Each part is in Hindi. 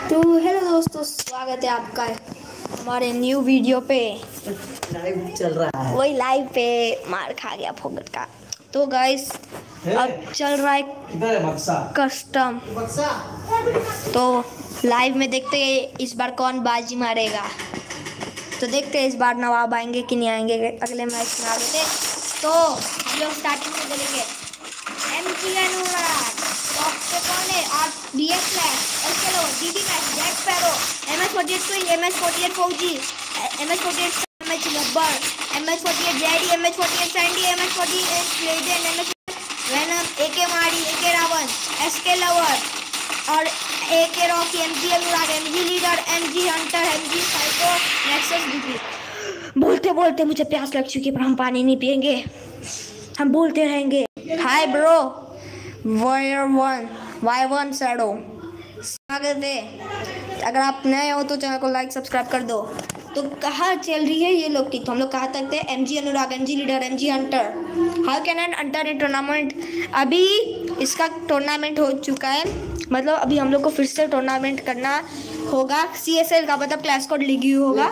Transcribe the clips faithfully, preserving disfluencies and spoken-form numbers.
तो हेलो दोस्तों, स्वागत है आपका हमारे न्यू वीडियो पे। लाइव चल रहा है, वही लाइव पे मार खा गया फोगट का। तो गाइस अब चल रहा है कस्टम। तो लाइव में देखते हैं इस बार कौन बाजी मारेगा। तो देखते हैं इस बार नवाब आएंगे कि नहीं आएंगे अगले मैच में। आगे तो हम लोग स्टार्टिंग में करेंगे एमजी अनुराग, टॉप पे कौन है? आप डीएक्स है, उसके अलावा DD match, Jack Parrow, MS forty eight queen, MS forty eight Fauji, MS forty eight MH Gabbar, MS forty eight JD, MH forty eight Sandy, MH forty eight legend, MH venom, AK Mari, AK Ravan, SK lover और AK Rocky, MG Anurag, MG leader, MG hunter, MG psycho, Nexus DP. बोलते बोलते मुझे प्यास लग चुकी है, पर हम पानी नहीं पिएंगे, हम बोलते रहेंगे। Hi bro, wire one Y one shadow, स्वागत है। अगर आप नए हो तो चैनल को लाइक सब्सक्राइब कर दो। तो कहाँ चल रही है ये लोग की? तो हम लोग कहा तक थे MG Anurag, MG leader, MG hunter. How can an enter in tournament? अभी इसका टूर्नामेंट हो चुका है, मतलब अभी हम लोग को फिर से टूर्नामेंट करना होगा। सी एस एल का मतलब क्लास कोड लीग होगा।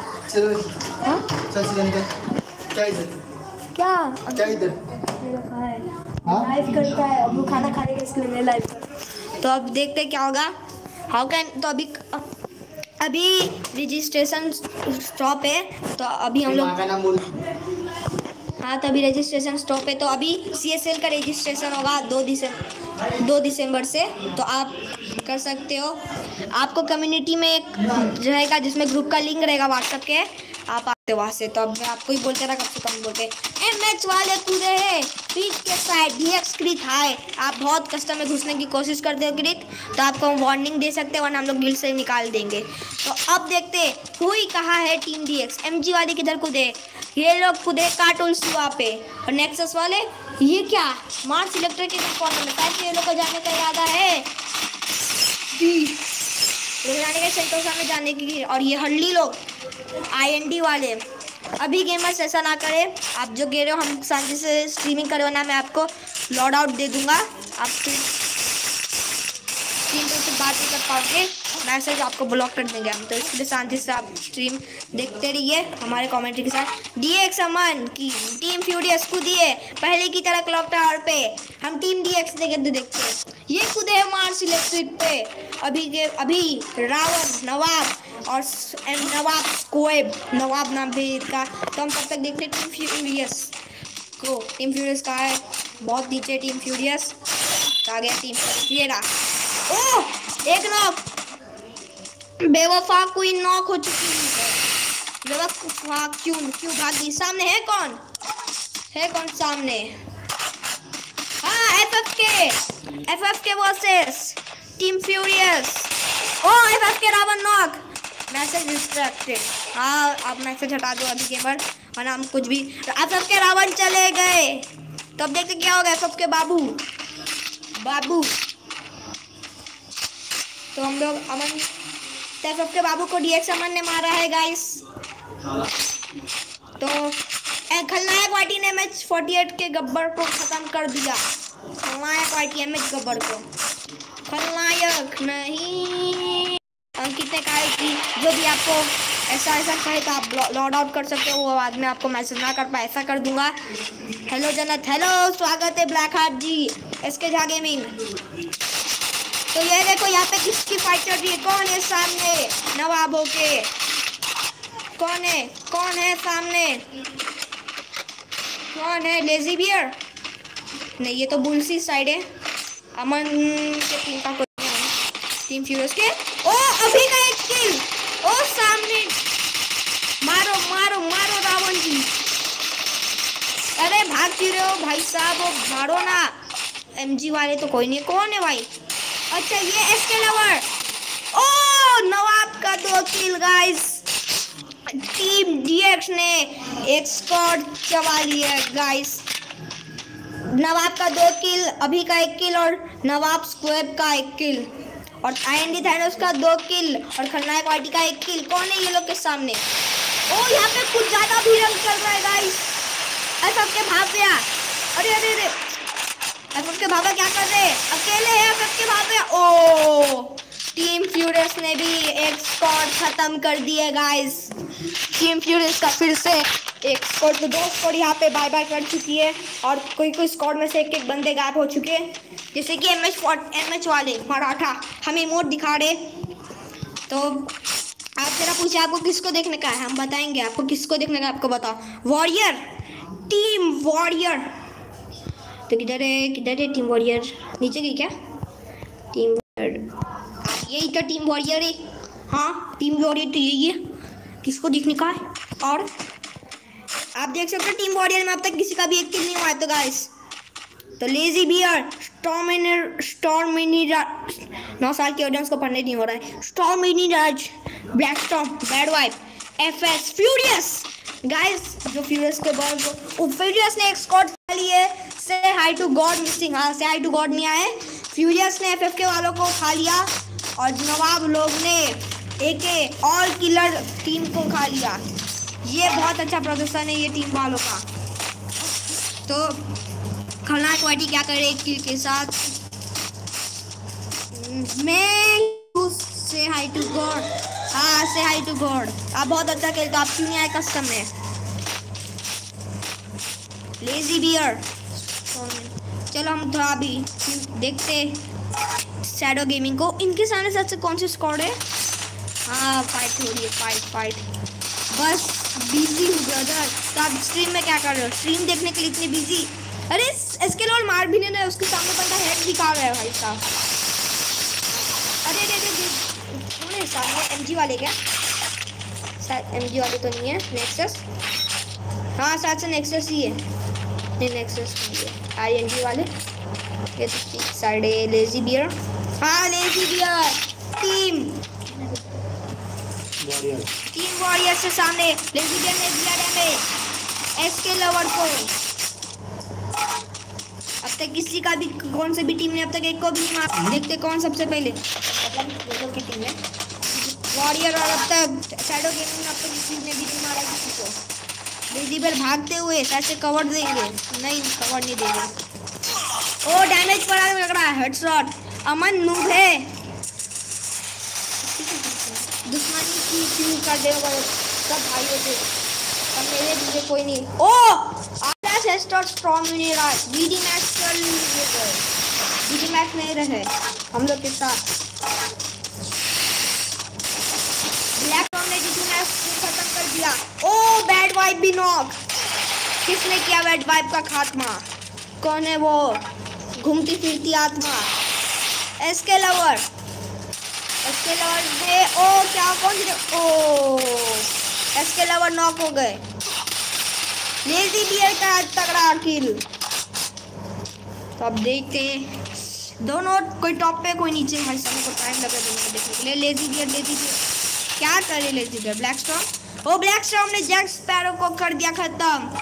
क्या क्या इधर लाइव करता है, अब वो खाना खाने के इसके लिए लाइव कर। तो अब देखते हैं क्या होगा। हाउ कैन तो अभी अभी रजिस्ट्रेशन स्टॉप है, तो अभी हम लोग हाँ तो अभी रजिस्ट्रेशन स्टॉप है। तो अभी सी एस एल का रजिस्ट्रेशन होगा दो दिसंबर दो दिसंबर से। तो आप कर सकते हो। आपको कम्युनिटी में एक रहेगा जिसमें ग्रुप का लिंक रहेगा व्हाट्सएप के, आप आते वहाँ से। तो अब मैं आपको ही बोलते रहा, कब से कम बोलते एमएच वाले कूदे हैं पीठ के साइड, डीएक्स क्रित हाय। आप बहुत कस्टम में घुसने की कोशिश करते हो क्रित, तो आपको हम वार्निंग दे सकते हैं, वरना हम लोग गिल्ड से निकाल देंगे। तो अब देखते हुई कहाँ है टीम डीएक्स। एमजी वाले किधर कूदे? ये लोग कूदे कार्टून सुआ पे। और नेक्सस वाले ये क्या मार्च इलेक्ट्रिक के कॉर्नर में, ताकि ये लोग को जाने का इरादा है जाने के सेंटोसा में जाने की। और ये हल्ली लोग आईएनडी वाले अभी गेमर्स ऐसा ना करे, आप जो गे रहे हो हम शांति से स्ट्रीमिंग करो ना, मैं आपको लॉड आउट दे दूंगा, आप स्ट्रीम पे बात नहीं कर पाओगे, मैसेज आपको ब्लॉक कर देंगे हम। तो इसलिए शांति से आप स्ट्रीम देखते रहिए हमारे कमेंट्री के साथ। डीएक्स अमन की टीम फ्यूरियस कूदी है पहले की तरह क्लॉक टावर पे। हम टीम डीएक्स देखे देखते हैं, ये कूदे है मार्स इलेक्ट्रिक पे। अभी के अभी रावण, नवाब और नवाब स्क्वेब, नवाब नाम भी इसका। तो हम तब तक देखते टीम फ्यूरियस को। टीम फ्यूरियस का है बहुत नीचे, टीम फ्यूरियस आ गया टीम ये रहा। ओह एक नॉक, बेवफा क्वीन नॉक हो चुकी है। बेवफा क्यों क्यों भागी? सामने है कौन है कौन सामने? हाँ एफएफ के एफएफ के versus team furious. Oh FF के रावण नॉक, मैसेज डिस्ट्रैक्टेड। हाँ आप मैसेज हटा दो अभी गेमर, वरना हम कुछ भी। एफएफ के रावण चले गए। तो अब देखते क्या होगा एफएफ के बाबू बाबू। तो हम लोग अमन एफएफ के बाबू को डीएक्स अमन ने मारा है गाइस। तो खलनायक पार्टी ने एमएच फोर्टी एट के गब्बर को खत्म कर दिया। खलनायक पार्टी एमएच गब्बर को, खलनायक नहीं अंकित ने कहा कि जो भी आपको ऐसा ऐसा कहे तो आप लॉड आउट कर सकते हो, वो बाद में आपको मैसेज ना कर पाए ऐसा कर दूंगा। हेलो जन्नत, हेलो स्वागत है black heart ji, SK Jha gaming. तो ये देखो यहाँ पे किसकी फाइट चल रही है, कौन है सामने? नवाबों के कौन है कौन है सामने? कौन है? लेजी बियर नहीं, ये तो बुलसी साइड है। अमन के टीम का कोई टीम फ्यूरियस के। ओ अभी का एक किल, ओ सामने मारो मारो मारो रावण जी। अरे भाग क्यों रहे हो भाई साहब, वो मारो ना। एमजी वाले तो कोई नहीं, कौन है भाई? अच्छा ये एसके लवर। ओ नवाब का दो किल गाइस, टीम डीएक्स ने एक स्क्वाड चबा लिया गाइस। नवाब का दो किल, अभी का एक किल और नवाब स्क्वेब का एक किल, और आईएनडी थैनोस का दो किल और खलनायक पार्टी का एक किल। कौन है ये लोग के सामने? ओ यहाँ पे कुछ ज्यादा भीड़ चल रहा है गाइस। एफएफ के भाग गया। अरे अरे अरे एफएफ के भागा क्या कर रहे हैं? अकेले है एफएफ के भाग गया। ओ टीम फ्यूरियस फ्यूरियस ने भी एक स्क्वाड खत्म कर दिए गाइस। टीम फ्यूरियस का फिर से एक स्क्वाड, तो दो स्क्वाड यहाँ पे बाय बाय कर चुकी है और कोई कोई स्क्वाड में से एक एक बंदे गायब हो चुके हैं, जैसे कि एम एच एम एच वाले मराठा हमें इमोट दिखा रहे। तो आप जरा पूछे आपको किसको देखने का है, हम बताएंगे आपको किसको देखने का है, आपको बताओ। Warrior, team warrior. तो किधर है किधर है टीम वॉरियर, नीचे गई क्या टीम वॉरियर? यही तो टीम वॉरियर है। हाँ टीम वॉरियर तो यही है, किसको देखने का है। और आप देख सकते हो टीम वॉरियर में अब तक किसी का भी एक किल नहीं हुआ है। तो गाइस तो lazy bear, storm storm mini नौ साल के ऑडियंस को पढ़ने नहीं हो रहा है। Storm mini Raj, black storm, bad wife, F S, furious. Guys जो फ्यूरियस के बॉल को फ्यूरियस ने एक स्क्वाड खा ली है। से हाई टू गॉड मिसिंग, हाँ से हाई टू गॉड नहीं आए। फ्यूरियस ने एफ एफ के वालों को खा लिया और नवाब लोग ने ए के ऑल किलर टीम को खा लिया। ये बहुत अच्छा प्रदर्शन है ये टीम वालों का। तो खलनायक वाइटी क्या करे एक किल के साथ। मैं से हाई टू गॉड, हाँ से हाई टू गॉड, आप बहुत अच्छा खेलते हो, आप क्यों नहीं आए कस्टम में। लेजी बियर, चलो हम थोड़ा अभी देखते शैडो गेमिंग को। इनके सामने सबसे कौन सी स्क्वाड है। हाँ फाइट हो रही है, फाइट फाइट बस बिजी हूँ ब्रदर। तो आप स्ट्रीम में क्या कर रहे हो, स्ट्रीम देखने के लिए इतने बिजी। अरे इसके लोग मार भी नहीं रहे, उसके सामने बंदा हेड दिखा रहा है भाई साहब। अरे अरे अरे कौन है सामने, एमजी वाले क्या, शायद एमजी वाले तो नहीं है, नेक्सस, हाँ शायद से नेक्सस ही है, नहीं नेक्सस नहीं है, आई एन जी वाले। ये तो साइड है लेजी बियर, हाँ lazy bear team warrior, team warrior से सामने लेजी बियर ने दिया डैमेज एस के लवर को। अब तक किसी का भी कौन से भी टीम ने अब तक एक को भी नहीं मारा। देखते कौन सबसे पहले, मतलब की टीम है वॉरियर, और अब तक शैडो गेमिंग में अब तक किसी ने भी नहीं मारा किसी को। लेजीबल भागते हुए शायद कवर देंगे, नहीं कवर नहीं देंगे। ओ डैमेज पड़ा लग रहा है, हेडशॉट। अमन नूब है, दुश्मनी की क्यों कर देगा सब भाई होते, अब मेरे मुझे कोई नहीं। ओ हेडशॉट स्ट्रॉन्ग नहीं रहा, बीडी मैक्स चल गए, बीडी मैक्स नहीं रहे हम लोग के साथ। ब्लैक टॉम ने बीडी मैक्स खत्म कर दिया। ओ बैड वाइब भी नॉक, किसने किया बैड वाइब का खात्मा, कौन है वो घूमती फिरती आत्मा, एसके लवर, एसके लवर ने ओ क्या कौन सी, ओ एसके लवर नॉक हो गए। लेजी बियर का तगड़ा किल। तो अब देखते हैं दोनों, कोई टॉप पे कोई नीचे, भाई साहब को टाइम लगा दोनों देखने के लिए। लेजी बियर लेजी बियर क्या करे, लेजी बियर ब्लैक स्टॉर्म, ओ ब्लैक स्टॉर्म ने जैक स्पैरो को कर दिया खत्म।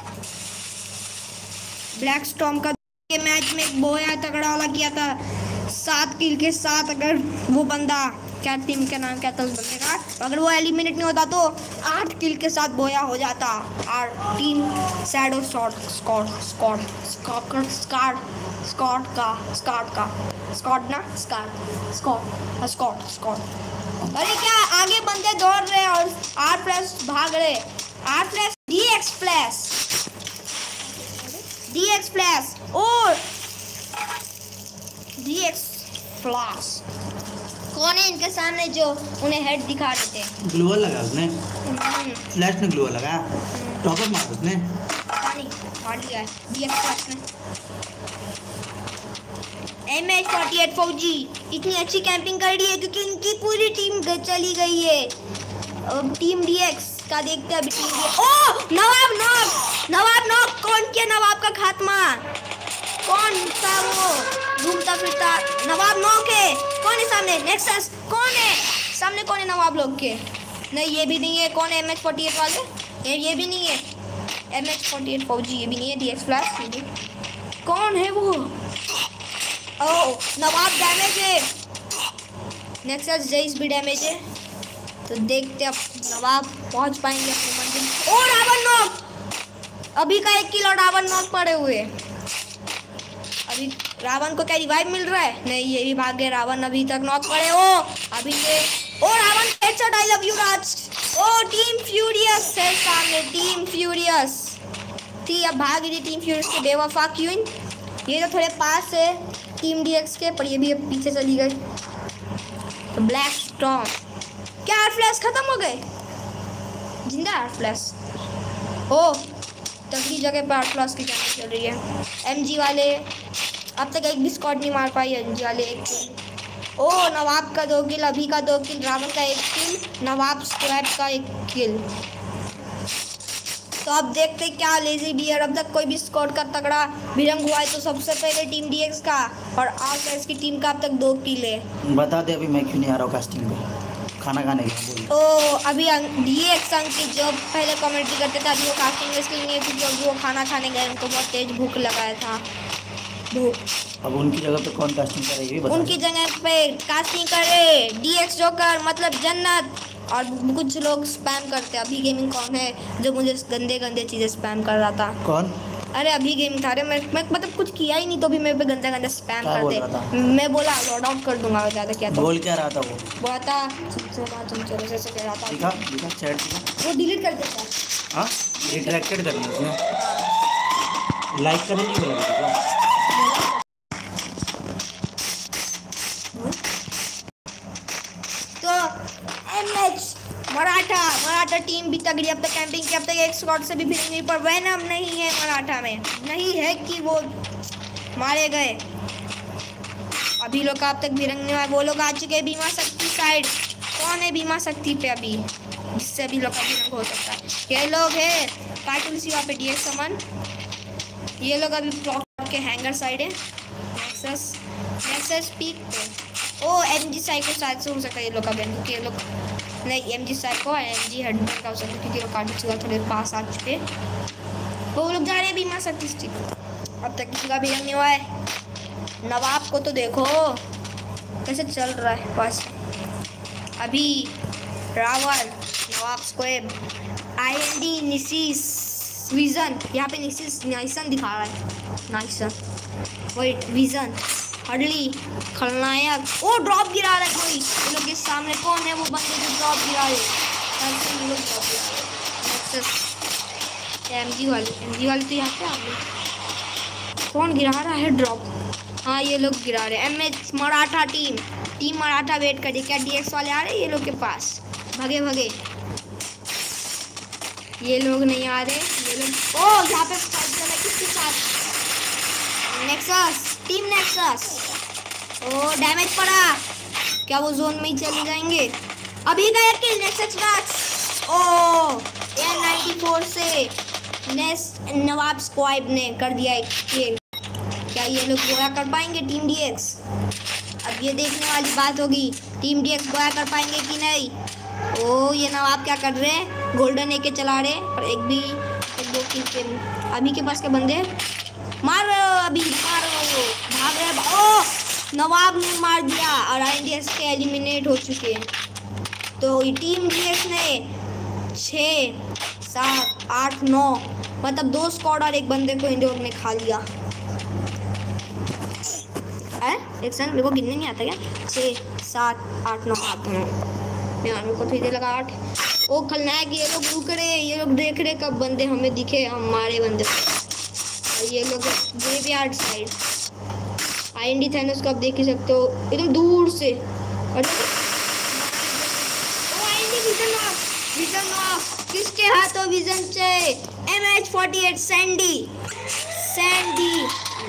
ब्लैक स्टॉर्म का के मैच में एक बोया तगड़ा वाला किया था सात किल के साथ। अगर वो बंदा, क्या टीम का नाम क्या था उस बंदे का, अगर वो एलिमिनेट नहीं होता तो आठ किल के साथ बोया हो जाता। और team shadow shot Scott Scott Scott Scott Scott का स्कॉट का स्कॉट ना स्कॉट स्कॉट स्कॉट स्कॉट अरे क्या आगे बंदे दौड़ रहे और आर प्लस भाग रहे, R plus D X plus D X plus और डी एक्स प्लस। कौन है इनके सामने जो उन्हें हेड दिखा रहे थे। ग्लूअल लगा उसने, फ्लैश में ग्लूअल लगा, टॉपर मार उसने, पता नहीं मार लिया है डी एक्स प्लस ने। M H forty eight Fauji इतनी अच्छी कैंपिंग कर रही है क्योंकि इनकी पूरी टीम चली गई है। अब टीम डी एक्स का देखते हैं अभी टीम डी एक्स। ओ नवाब नॉक, नवाब नॉक, कौन किया नवाब का खात्मा, कौन था वो घूमता फिरता नवाब नॉक है, कौन है सामने, नेक्सस कौन है सामने, कौन है नवाब लोग के, नहीं ये भी नहीं है, कौन है एम एच फोर्टी एट वाले, ये ये भी नहीं है एम एच फोर्टी एट फौजी, ये भी नहीं है डी एक्स प्लस, कौन है वो, ओ नवाब डैमेज है, नेक्सस जैस भी डैमेज है। तो देखते अब नवाब पहुंच पाएंगे अपने मंजिल। और रावण नॉक, अभी का एक किलो रावण नॉक पड़े हुए, अभी रावण को क्या रिवाइव मिल रहा है, नहीं ये भी भाग गए, रावण अभी तक नॉक पड़े। ओ अभी ये headshot, I love you Raj. ओ टीम फ्यूरियस है सामने, टीम फ्यूरियस थी, अब भाग रही टीम फ्यूरियस के बेवफा क्वीन। ये तो थोड़े पास है टीम डीएक्स के, पर ये भी अब पीछे चली गई। तो ब्लैक स्टॉर्म, क्या आर फ्लैश खत्म हो गए? जिंदा आर फ्लैश, ओ तगड़ी जगह पर आर फ्लैश की जान चल रही है। एमजी वाले अब तक एक भी स्क्वाड नहीं मार पाई, एमजी वाले एक किल। ओ नवाब का दो किल, अभी का दो किल, रावण का एक किल, नवाब स्क्वाड का एक किल। तो अब देखते क्या लेजी बियर अब तक कोई भी स्क्वाड का तगड़ा भिड़ंग हुआ है। तो सबसे पहले टीम डीएक्स का और आर फ्लैश की टीम का अब तक दो किल है। बता दे अभी मैं क्यों नहीं आ रहा हूँ कास्टिंग पे, खाना खाने के। ओ अभी डीएक्स अंकित जो पहले कमेंट्री करते थे, अभी वो कास्टिंग इसलिए नहीं है क्योंकि अभी वो खाना खाने गए, उनको बहुत तेज भूख लगाया था। भूख अब उनकी जगह पे कौन कास्टिंग करेगी? उनकी जगह पे कास्टिंग करे डीएक्स जोकर, मतलब जन्नत। और कुछ लोग स्पैम करते हैं। अभी गेमिंग कौन है जो मुझे गंदे गंदे चीज़ें स्पैम कर रहा था? कौन? अरे अभी गेमिंग था, अरे मैं, मैं मतलब कुछ किया ही नहीं तो भी मेरे पे गंदा गंदा स्पैम करते। मैं बोला लॉग आउट कर दूंगा ज़्यादा क्या। तो बोल क्या रहा था वो? बोला था तुमसे बात तुम चलो से कह रहा था। दिखा दिखा चैट दिखा। वो डिलीट कर देता। हाँ रिट्रैक्टेड करना उसने, लाइक करने नहीं बोला। तो एमएच मराठा मराठा टीम भी तगड़ी, अब तक कैंपिंग की, अब तक एक स्क्वाड से भी फिर नहीं, पर वैनम नहीं है मराठा में, नहीं है कि वो मारे गए। अभी लोग का अब तक भिड़ंगने वाले वो लोग आ चुके हैं भीमा शक्ति साइड। कौन है भीमा शक्ति पे अभी जिससे अभी लोग का भिड़ंग हो सकता है? ये लोग है कार्टून सी वहाँ पे डी एक्स समन। ये लोग अभी ब्लॉक के हैंगर साइड है, नेक्सस नेक्सस पीक पे। ओ एमजी साइको शायद से हो सकता है ये लोग का बैन, क्योंकि ये लोग नहीं एमजी साइको एमजी हेडबैंड का हो सकता है क्योंकि वो कार्टून सी थोड़े पास आ चुके। वो लोग जा रहे हैं भीमा शक्ति स्टिक। अब तक किसी का भिड़ंग नहीं हुआ है। नवाब को तो देखो कैसे चल रहा है बस। अभी रावल नवाब स्क्वेब आई एन डी निसीस विजन, यहाँ पे निसीस नाइसन दिखा रहा है, नाइसन वेट विजन हडली खलनायक। ओ ड्रॉप गिरा रहा है कोई, ये लोग के सामने कौन है वो बंदे जो ड्रॉप गिरा रहे? एमजी वाले एमजी वाले तो यहाँ पे आ गए। कौन गिरा रहा है ड्रॉप? हाँ ये लोग गिरा रहे हैं। MH Maratha team team Maratha wait कर रही, क्या डीएक्स वाले आ रहे हैं ये लोग के पास? भगे भगे ये लोग नहीं आ रहे। ये लोग ओ यहाँ पे किसके साथ? Nexus team Nexus. ओ डैमेज पड़ा, क्या वो जोन में ही चले जाएंगे? अभी गए किल नेक्सस मैच। ओ एन नाइंटी फोर से नेस नवाब स्क्वाड ने कर दिया एक किल। क्या ये लोग गोया कर पाएंगे टीम डीएक्स? अब ये देखने वाली बात होगी, टीम डीएक्स गोया कर पाएंगे कि नहीं। ओ ये नवाब क्या कर रहे हैं, गोल्डन एके चला रहे पर एक भी एक दो किल के अभी के पास के बंदे मारो, अभी मारो, भाग रहे। ओ नवाब ने मार दिया और आईएनडीएस के एलिमिनेट हो चुके हैं। तो टीम डीएक्स ने छः सात आठ नौ मतलब दो स्क्वाड और एक बंदे को इंडोर में खा लिया है। एक सेकंड मेरे को गिनने नहीं आता क्या? छः सात आठ नौ आठ नौ मेरे को तो लगा आठ। ओ खलनायक ये लोग रुक रहे, ये लोग देख रहे कब बंदे हमें दिखे, हमारे बंदे। और ये लोग ग्रेवयार्ड साइड आईएनडी थैनोस को आप देख ही सकते हो एकदम दूर से। और ओ IND vision off vision off किसके हाथों विजन से? MH forty eight Sandy Sandy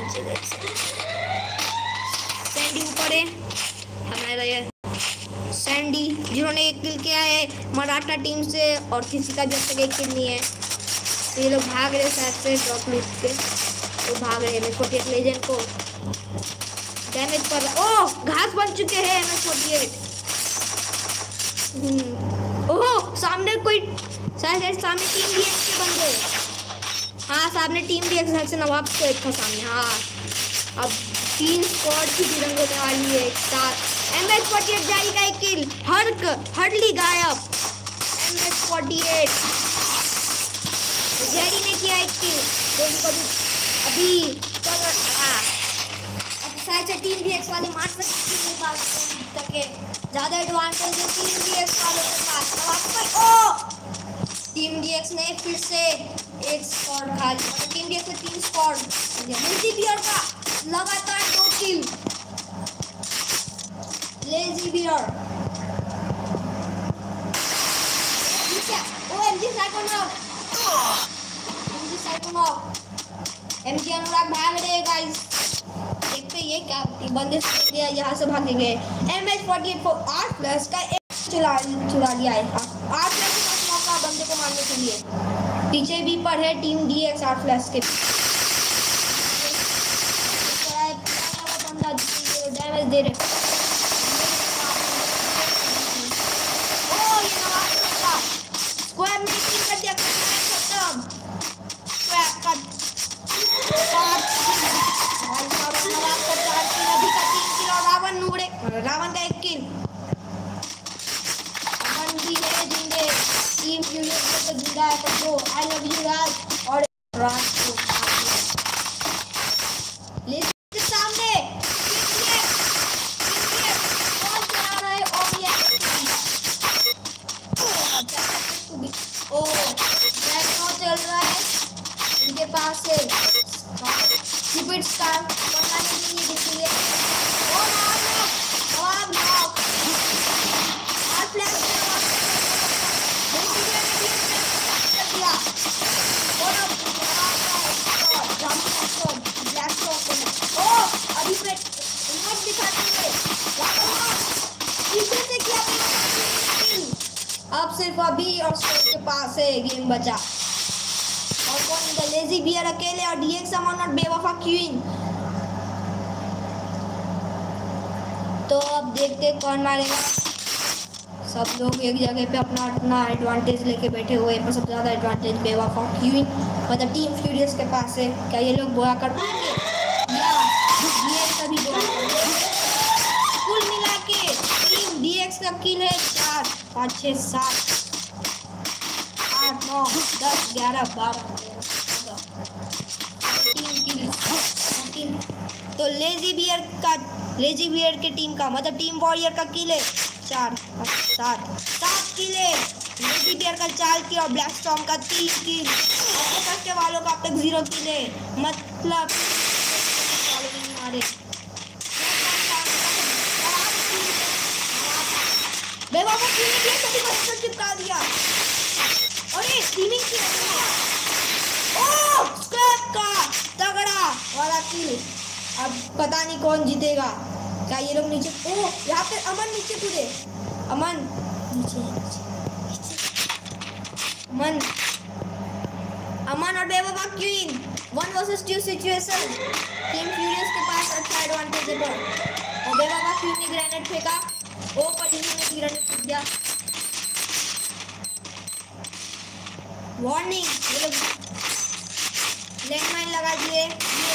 Sandy ऊपर है हमारा ये सैंडी, जिन्होंने एक किल किया है मराठा टीम से और किसी का जब तक एक किल नहीं है। तो ये लोग भाग रहे शायद से ड्रॉप लूट के, तो भाग रहे हैं फोर्टी एट लेजेंड को डैमेज कर रहा। ओ घास बन चुके हैं M H forty eight. Oh सामने कोई शायद सामने टीम डीएक्स के बंदे। हाँ सामने टीम डीएक्स से नवाब को एक था सामने। हाँ अब तीन स्क्वाड की भिड़ंग होने वाली है एक साथ। एमएच फोर्टी एट जारी का एक किल, हर्क हर्डली गायब। एमएच फोर्टी एट जेरी ने किया एक किल। तो अभी चल रहा अब शायद से टीम डीएक्स वाले मार सकते हैं। ज्यादा एडवांटेज है टीम डीएक्स वालों के पास। अब आपको ओ टीम डीएक्स ने फिर से एक स्क्वाड खा लिया। टीम डीएक्स में तीन स्क्वाड। लेजी बियर का लगातार दो किल। लेजी बियर ओ MG psycho knock MG psycho knock MG Anurag भाग रहे गाइस। देखते ये क्या बंदे यहाँ से भागेंगे। एम एच फोर्टी एट को आठ प्लस का एक चुरा चुरा लिया है। आठ प्लस का मौका बंदे को मारने के लिए। पीछे भी पर है टीम डीएक्स आठ प्लस के। बंदा डैमेज दे रहे। ओ ये नवाज का स्क्वाड में किल कर दिया। खत्म स्क्वाड का रावण नुबड़े रावण का एक किल। रावण भी है जिंदे टीम फ्यूरियस को जिंदा है तो आई लव यू राज और राज को लेकिन के सामने कौन चला रहा है और ये ओ ब्लैक नो चल रहा है इनके पास से स्टूपिड स्टार बनाने के लिए देखिए और नवाब नवाब और फ्लैश किया और अब ब्लैक शॉट ओ अभी पे इमोट दिखाते हुए पीछे से किया अब सिर्फ अभी और स्टेट के पास है गेम बचा। और कौन लेजी बियर अकेले और डीएक्स अमन और बेवफा क्वीन। तो अब देखते कौन मारेगा। सब लोग एक जगह पे अपना अपना एडवांटेज लेके बैठे हुए हैं। पर सबसे ज़्यादा एडवांटेज बेवफा क्वीन मतलब टीम फ्यूरियस के पास है। क्या ये लोग बोया कर पाएंगे या डीएक्स अभी बोया करेंगे। कुल मिला के टीम डीएक्स का किल है चार पाँच छः सात आठ नौ दस ग्यारह बारह तीन। तो लेजी बियर का लेजी बियर के टीम का मतलब टीम वॉरियर का किल है चार सात सात किल है। लेजी बियर का चार किल और ब्लैक स्टॉर्म का तीन किल। के वालों का अब तक जीरो किल है मतलब मारे बेवफा क्वीन ने सभी बच्चों चिपका दिया। अरे स्ट्रीमिंग की ओ स्क्रैप का तगड़ा वाला किल। अब पता नहीं कौन जीतेगा। क्या ये लोग नीचे ओ यहाँ पे अमन नीचे कूदे। अमन नीचे अमन अमन और बेवफा queen one versus two situation. Team furious के पास अच्छा एडवांटेज है और बेवफा क्वीन ने ग्रेनेड फेंका। ओ पर इन्होंने ग्रेनेड फेंक दिया। वार्निंग ये लोग लैंडमाइन लगा दिए।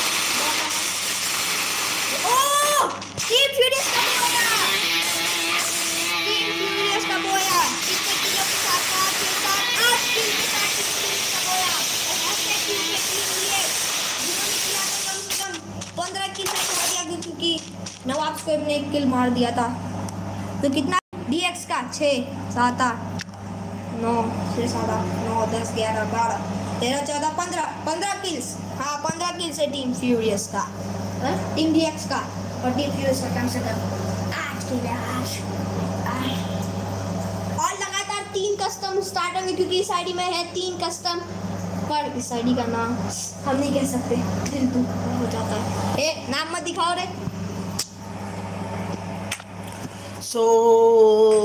ओ टीम फ्यूरियस का बोया टीम फ्यूरियस का बोया कितने किलो के साथ साथ के साथ आठ किलो के साथ टीम फ्यूरियस का बोया और ऐसे टीम के टीम लिए जिन्होंने किया था कम से कम पंद्रह किल तक हो गया क्योंकि नवाब स्क्वाड ने एक किल मार दिया था। तो कितना डीएक्स का छः सात आठ नौ छः सात आठ नौ दस ग्यारह बारह तेरह चौदह पंद्रह पंद्रह किल्स। हाँ पंद्रह किल्स है टीम फ्यूरियस का टीम डीएक्स का और टीम फ्यूरियस का कम से कम आठ किल है आठ और लगातार तीन कस्टम स्टार्ट होंगे क्योंकि इस आईडी में है तीन कस्टम। पर इस आईडी का नाम हम नहीं कह सकते दिल दुख हो जाता है। ए नाम मत दिखाओ रे। सो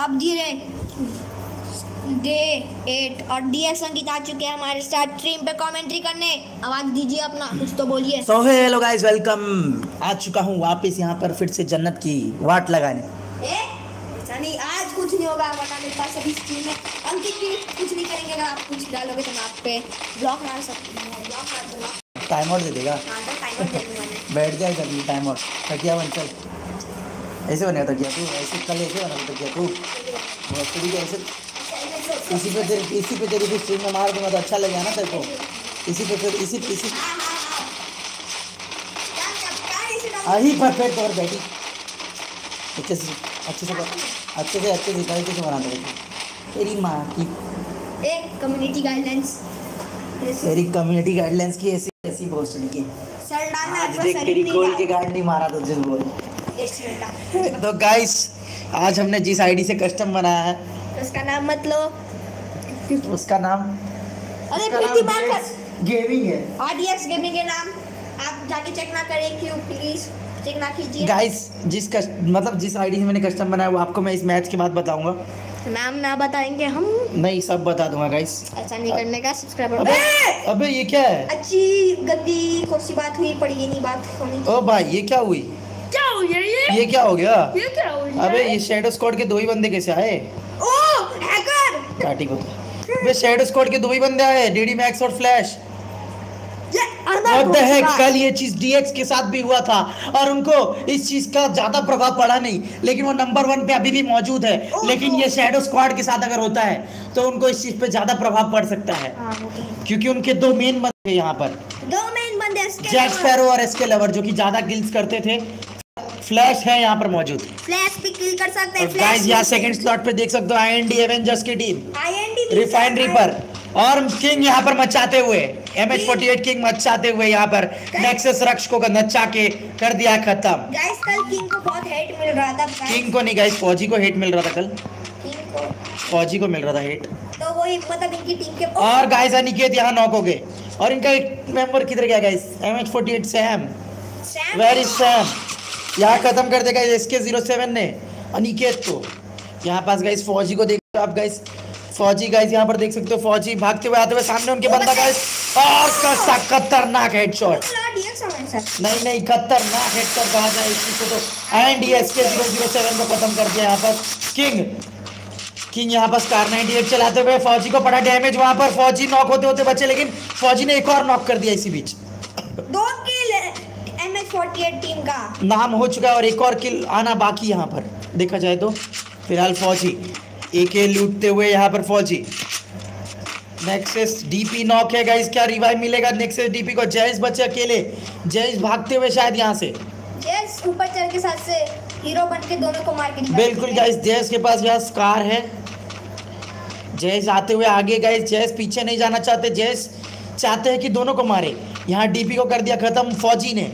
अब धीरे डे एट और डीएस संगीत आ चुके हैं हमारे साथ स्ट्रीम पे कमेंट्री करने। आवाज दीजिए अपना, कुछ तो बोलिए। So hello guys, welcome. आ चुका हूँ वापस यहाँ पर फिर से जन्नत की वाट लगाने। ए नहीं, आज कुछ नहीं होगा वरना मेरे पास अभी स्ट्रीम में अंकित भी कुछ नहीं करेंगे। अगर आप कुछ डालोगे तो मैं आप पे ब्लॉक मार सकती हूँ, ब्लॉक मार दूंगा। टाइम आउट दे देगा। हां तो टाइम आउट दे दूंगा मैं। बैठ जाए कभी टाइम आउट। तकिया बन चल, ऐसे बनेगा तकिया तू, ऐसे कल ऐसे बना तकिया तू बहुत तरीके के ऐसे। इसी पे तेरी इसी पे तेरी भी स्ट्रीम में मार दूंगा तो अच्छा लगेगा ना तेरे को। इसी पे फिर इसी इसी आही परफेक्ट। और बैठी अच्छे से अच्छे से अच्छे से अच्छे से तरीके से बनाते रहते तेरी माँ की एक कम्युनिटी गाइडलाइंस तेरी कम्युनिटी गाइडलाइंस की ऐसी ऐसी पोस्ट लिखी। सर डालना आज देख तेरी गोल के गार्ड नहीं मारा तो जिस बोल। तो गाइस आज हमने जिस आईडी से कस्टम बनाया है उसका नाम मत लो। उसका नाम अरे प्रीति मार्कर गेमिंग है। आरडीएक्स गेमिंग के नाम आप जाके चेक ना करें क्यों, प्लीज चेक ना कीजिए। गाइस जिस कस्ट, मतलब जिस आईडी से मैंने कस्टम बनाया वो आपको मैं इस मैच के बाद बताऊंगा। नाम ना बताएंगे हम, नहीं सब बता दूंगा गाइस। ऐसा नहीं करने का। सब्सक्राइबर अबे अबे ये क्या है? अच्छी गद्दी कौन सी बात हुई, पड़ी नहीं बात होनी। ओ भाई ये क्या हुई? क्या हो गया ये? ये क्या हो गया? ये क्या हो गया? अबे ये शैडो स्क्वाड के दो ही बंदे कैसे आए? ओ हैकर काटी को अबे शैडो स्क्वाड के दो ही बंदे आए, डीडी मैक्स और फ्लैश। What the heck? कल ये चीज डीएक्स के साथ भी हुआ था और उनको इस चीज का ज्यादा प्रभाव पड़ा नहीं, लेकिन वो नंबर वन पे अभी भी मौजूद है। लेकिन ये शैडो स्क्वाड के साथ अगर होता है तो उनको इस चीज पे ज्यादा प्रभाव पड़ सकता है क्योंकि उनके दो मेन बंदे यहाँ पर, दो मेन बंदे जैक स्पैरो और एसके लवर जो कि ज्यादा किल्स करते थे। फ्लैश है यहाँ पर मौजूद, फ्लैश भी किल कर सकते हैं। गाइस यहाँ सेकंड स्लॉट पे देख सकते हो आईएनडी एवेंजर्स की टीम, आईएनडी रिफाइन रीपर और किंग यहाँ पर मचाते हुए, M H forty eight king मचाते हुए यहाँ पर नेक्सस रक्ष को नचा के कर दिया खत्म। गाइस कल किंग को बहुत हेट मिल रहा था। किंग को नहीं गाइस, फौजी को हेट मिल रहा था कल। किंग को फौजी को मिल रहा था हेट। तो वो मतलब इनकी टीम के और गाइस अनिकेत यहाँ नॉक हो गए और इनका एक मेंबर किधर गया guys? M H forty eight Sam, where is Sam? यहाँ खत्म कर देगा एसके ज़ीरो सेवन ने अनिकेत को। यहाँ पास गाइस फौजी को देख आप गाइस, फौजी गाइस यहाँ पर देख सकते हो, फौजी भागते हुए आते हुए सामने उनके बंदा गाइस और कैसा खतरनाक हेडशॉट। नहीं नहीं खतरनाक हेडशॉट कहा जाए इसको तो। एंड ये एसके ज़ीरो ज़ीरो सेवन को खत्म कर दिया यहाँ पर किंग। किंग यहाँ पर स्टार नाइंटी एट चलाते हुए फौजी को पड़ा डैमेज, वहां पर फौजी नॉक होते होते बचे, लेकिन फौजी ने एक और नॉक कर दिया इसी बीच। दो kill M H forty eight team का नाम हो चुका है और एक और किल आना बाकी यहाँ पर देखा जाए तो। फिलहाल फौजी एके लूटते हुए यहाँ पर फौजी। नेक्सस डीपी नॉक है गाइस, क्या रिवाइव मिलेगा नेक्सस डीपी को? जयेश बचे अकेले, जयेश भागते हुए शायद यहाँ से। जयेश ऊपर चढ़ के साथ से हीरो बन के दोनों को मार के बिल्कुल गाइस, जयेश के पास यहाँ स्कार है। जयेश आते हुए आगे गाइस, जयेश पीछे नहीं जाना चाहते, जयेश चाहते हैं कि दोनों को मारे। यहाँ डीपी को कर दिया खत्म फौजी ने।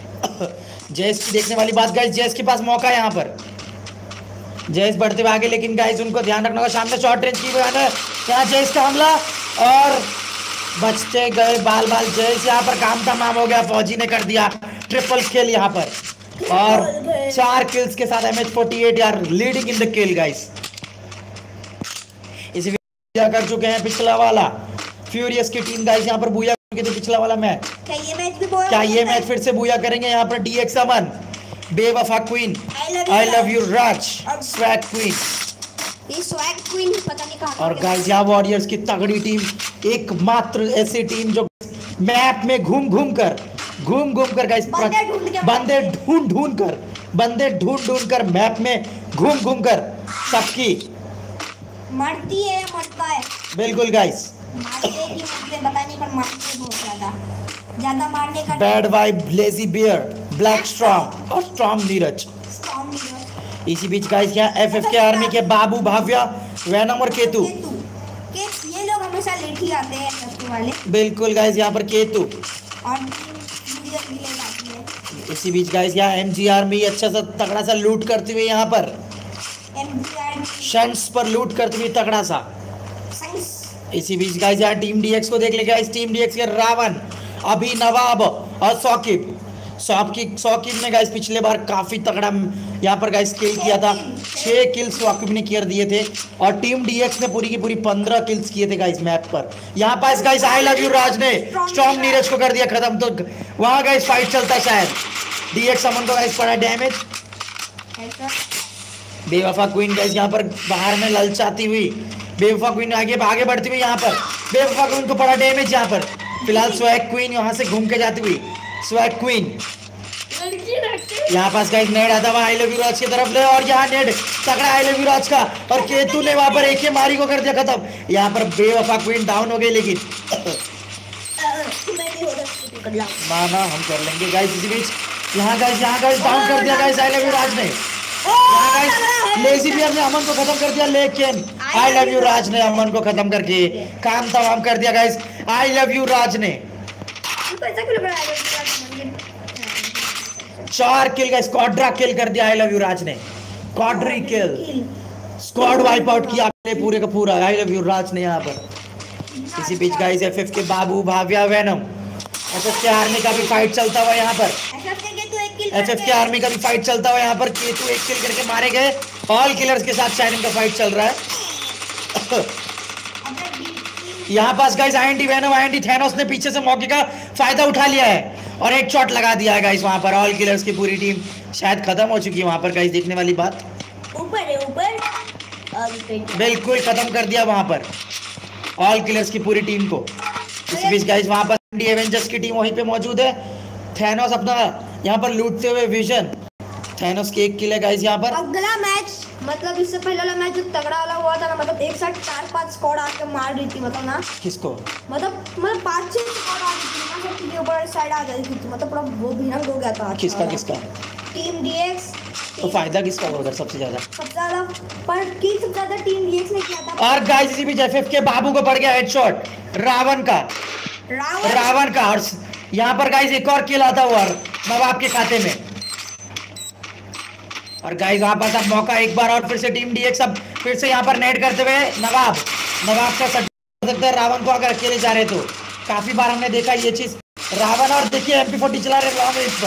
जयेश की देखने वाली बात गाइस, जयेश के पास मौका है यहाँ पर। जयेश बढ़ते हुए आगे, लेकिन गाइस उनको ध्यान रखना होगा, सामने शॉर्ट रेंज की है यहाँ जयेश का हमला और बचते गए बाल बाल। जयेश यहाँ पर काम तमाम हो गया, फौजी ने कर दिया ट्रिपल किल यहाँ पर और चार किल्स के साथ एम एच फोर्टी एट यार leading in the kill guys. इस वीडियो कर चुके हैं पिछला वाला फ्यूरियस की टीम गाइस, यहाँ पर बूया करके तो पिछला वाला मैच। क्या ये मैच भी बोल क्या ये मैच फिर से बूया करेंगे? यहाँ पर डीएक्स अमन, बेवफा queen, I love you Raj, swag queen, ये स्वैग क्वीन पता नहीं कहां। और गाइस यहाँ वॉरियर्स की तगड़ी टीम, एकमात्र ऐसी टीम जो मैप में घूम घूम कर घूम घूम कर गाइस बंदे ढूंढ ढूंढ कर बंदे ढूंढ ढूंढ कर मैप में घूम घूम कर सबकी मरती है मरता है। बिल्कुल गाइस, मारते की मरते पता नहीं पर मरते बहुत ज्यादा ज्यादा मारने का। Bad vibe, lazy bear, black storm और स्टॉर्म नीरज। इसी बीच गाइस यहाँ एफएफ के आर्मी के बाबू, भाव्या, वैनम और केतु, ये लोग हमेशा लेट ही आते हैं एफएफ वाले। बिल्कुल गाइस यहाँ पर केतु और इसी बीच गाइस यहाँ एमजी आर्मी अच्छा सा तगड़ा सा लूट करते हुए यहाँ पर शंट्स पर लूट करते हुए तगड़ा सा। इसी बीच गाइस यहाँ टीम डीएक्स को देख ले गाइस, टीम डीएक्स के रावण, अभी नवाब और सौकिब सौ की सौ किल में गाइस पिछले बार काफी तगड़ा यहाँ पर गाइस किल किया था। छह किल्स वाकिब ने किया दिए थे और टीम डीएक्स ने पूरी की पूरी पंद्रह किल्स किए थे गाइस मैप पर। यहाँ पास guys I love you Raj ने स्ट्रॉन्ग नीरज को कर दिया खत्म। तो वहाँ गाइस फाइट चलता है शायद। डीएक्स अमन को गाइस पड़ा डैमेज। बेवफा क्वीन गाइस यहाँ पर बाहर में ललचाती हुई, बेवफा क्वीन आगे आगे बढ़ती हुई यहाँ पर। बेवफा क्वीन को पड़ा डैमेज यहाँ पर। फिलहाल स्वैग क्वीन यहाँ से घूम के जाती हुई। स्वैग क्वीन यहाँ पास गाइस नेड आता हुआ आई लव यू राज की तरफ ले और यहाँ नेड तगड़ा आई लव यू राज का और केतु ने वहां पर एक ही मारी को कर दिया खत्म। यहाँ पर बेवफा क्वीन डाउन हो गई लेकिन माना हम कर लेंगे गाइस इसी बीच। यहाँ गाइस यहाँ गाइस डाउन कर दिया guys I love you Raj ने। यहाँ गाइस लेजी बियर ने अमन को खत्म कर दिया लेकिन आई लव यू राज ने अमन को खत्म करके काम तमाम कर दिया guys I love you Raj ने। चार किल गाइस क्वाड्रा किल कर दिया आई लव यू राज ने। Quadra kill squad wipe out किया पूरे का पूरा आई लव यू राज ने यहाँ पर। इसी बीच गाइस एफएफ के बाबू भाविया वेनम एफएफ के आर्मी का भी फाइट चलता हुआ यहाँ पर। एफएफ के आर्मी का भी फाइट चलता हुआ यहाँ पर। केतु एक किल करके मारे गए। ऑल किलर्स के साथ शायद इनका फाइट चल रहा है। यहाँ पास guys IND venom IND Thanos ने पीछे से मौके का फायदा उठा लिया है और एक शॉट लगा दिया है गाइस वहां पर। ऑल किलर्स की पूरी टीम शायद खत्म हो चुकी है वहां पर गाइस। देखने वाली बात ऊपर है ऊपर बिल्कुल खत्म कर दिया वहां पर ऑल किलर्स की पूरी टीम को। इस बीच गाइस वहां पर इंडी एवेंजर्स की टीम वहीं पे मौजूद है। थैनोस अपना यहाँ पर लूटते हुए विजन। थैनोस की एक किल है गाइस यहाँ पर। अगला मैच मतलब इससे पहले वाला मैच जो तगड़ा वाला हुआ था ना, मतलब एक साथ चार पांच स्क्वाड आके मार रही थी मतलब ना। किसको? मतलब मतलब पांच छह स्क्वाड आ रही थी ना, सब टीम ऊपर साइड आ गई थी मतलब पूरा वो भीड़ हो गया था। किसका किसका? Team DX. तो फायदा किसका हुआ उधर सबसे ज्यादा? सबसे ज्यादा पर किल सबसे ज्यादा टीम डीएक्स ने किया था। और गाइस इसी बीच एफएफ के बाबू को पड़ गया हेडशॉट रावण का। रावण रावण का और यहाँ पर गाइस एक और किल आता हुआ नवाब के खाते में। और गाइस वहां पर अब मौका एक बार और फिर से टीम डीएक्स अब फिर से यहाँ पर नेट करते हुए नवाब नवाब का सट सकता है रावण को अगर अकेले जा रहे तो। काफी बार हमने देखा ये चीज रावण। और देखिए एम पी फोर्टी चला रहे लॉन्ग रेंज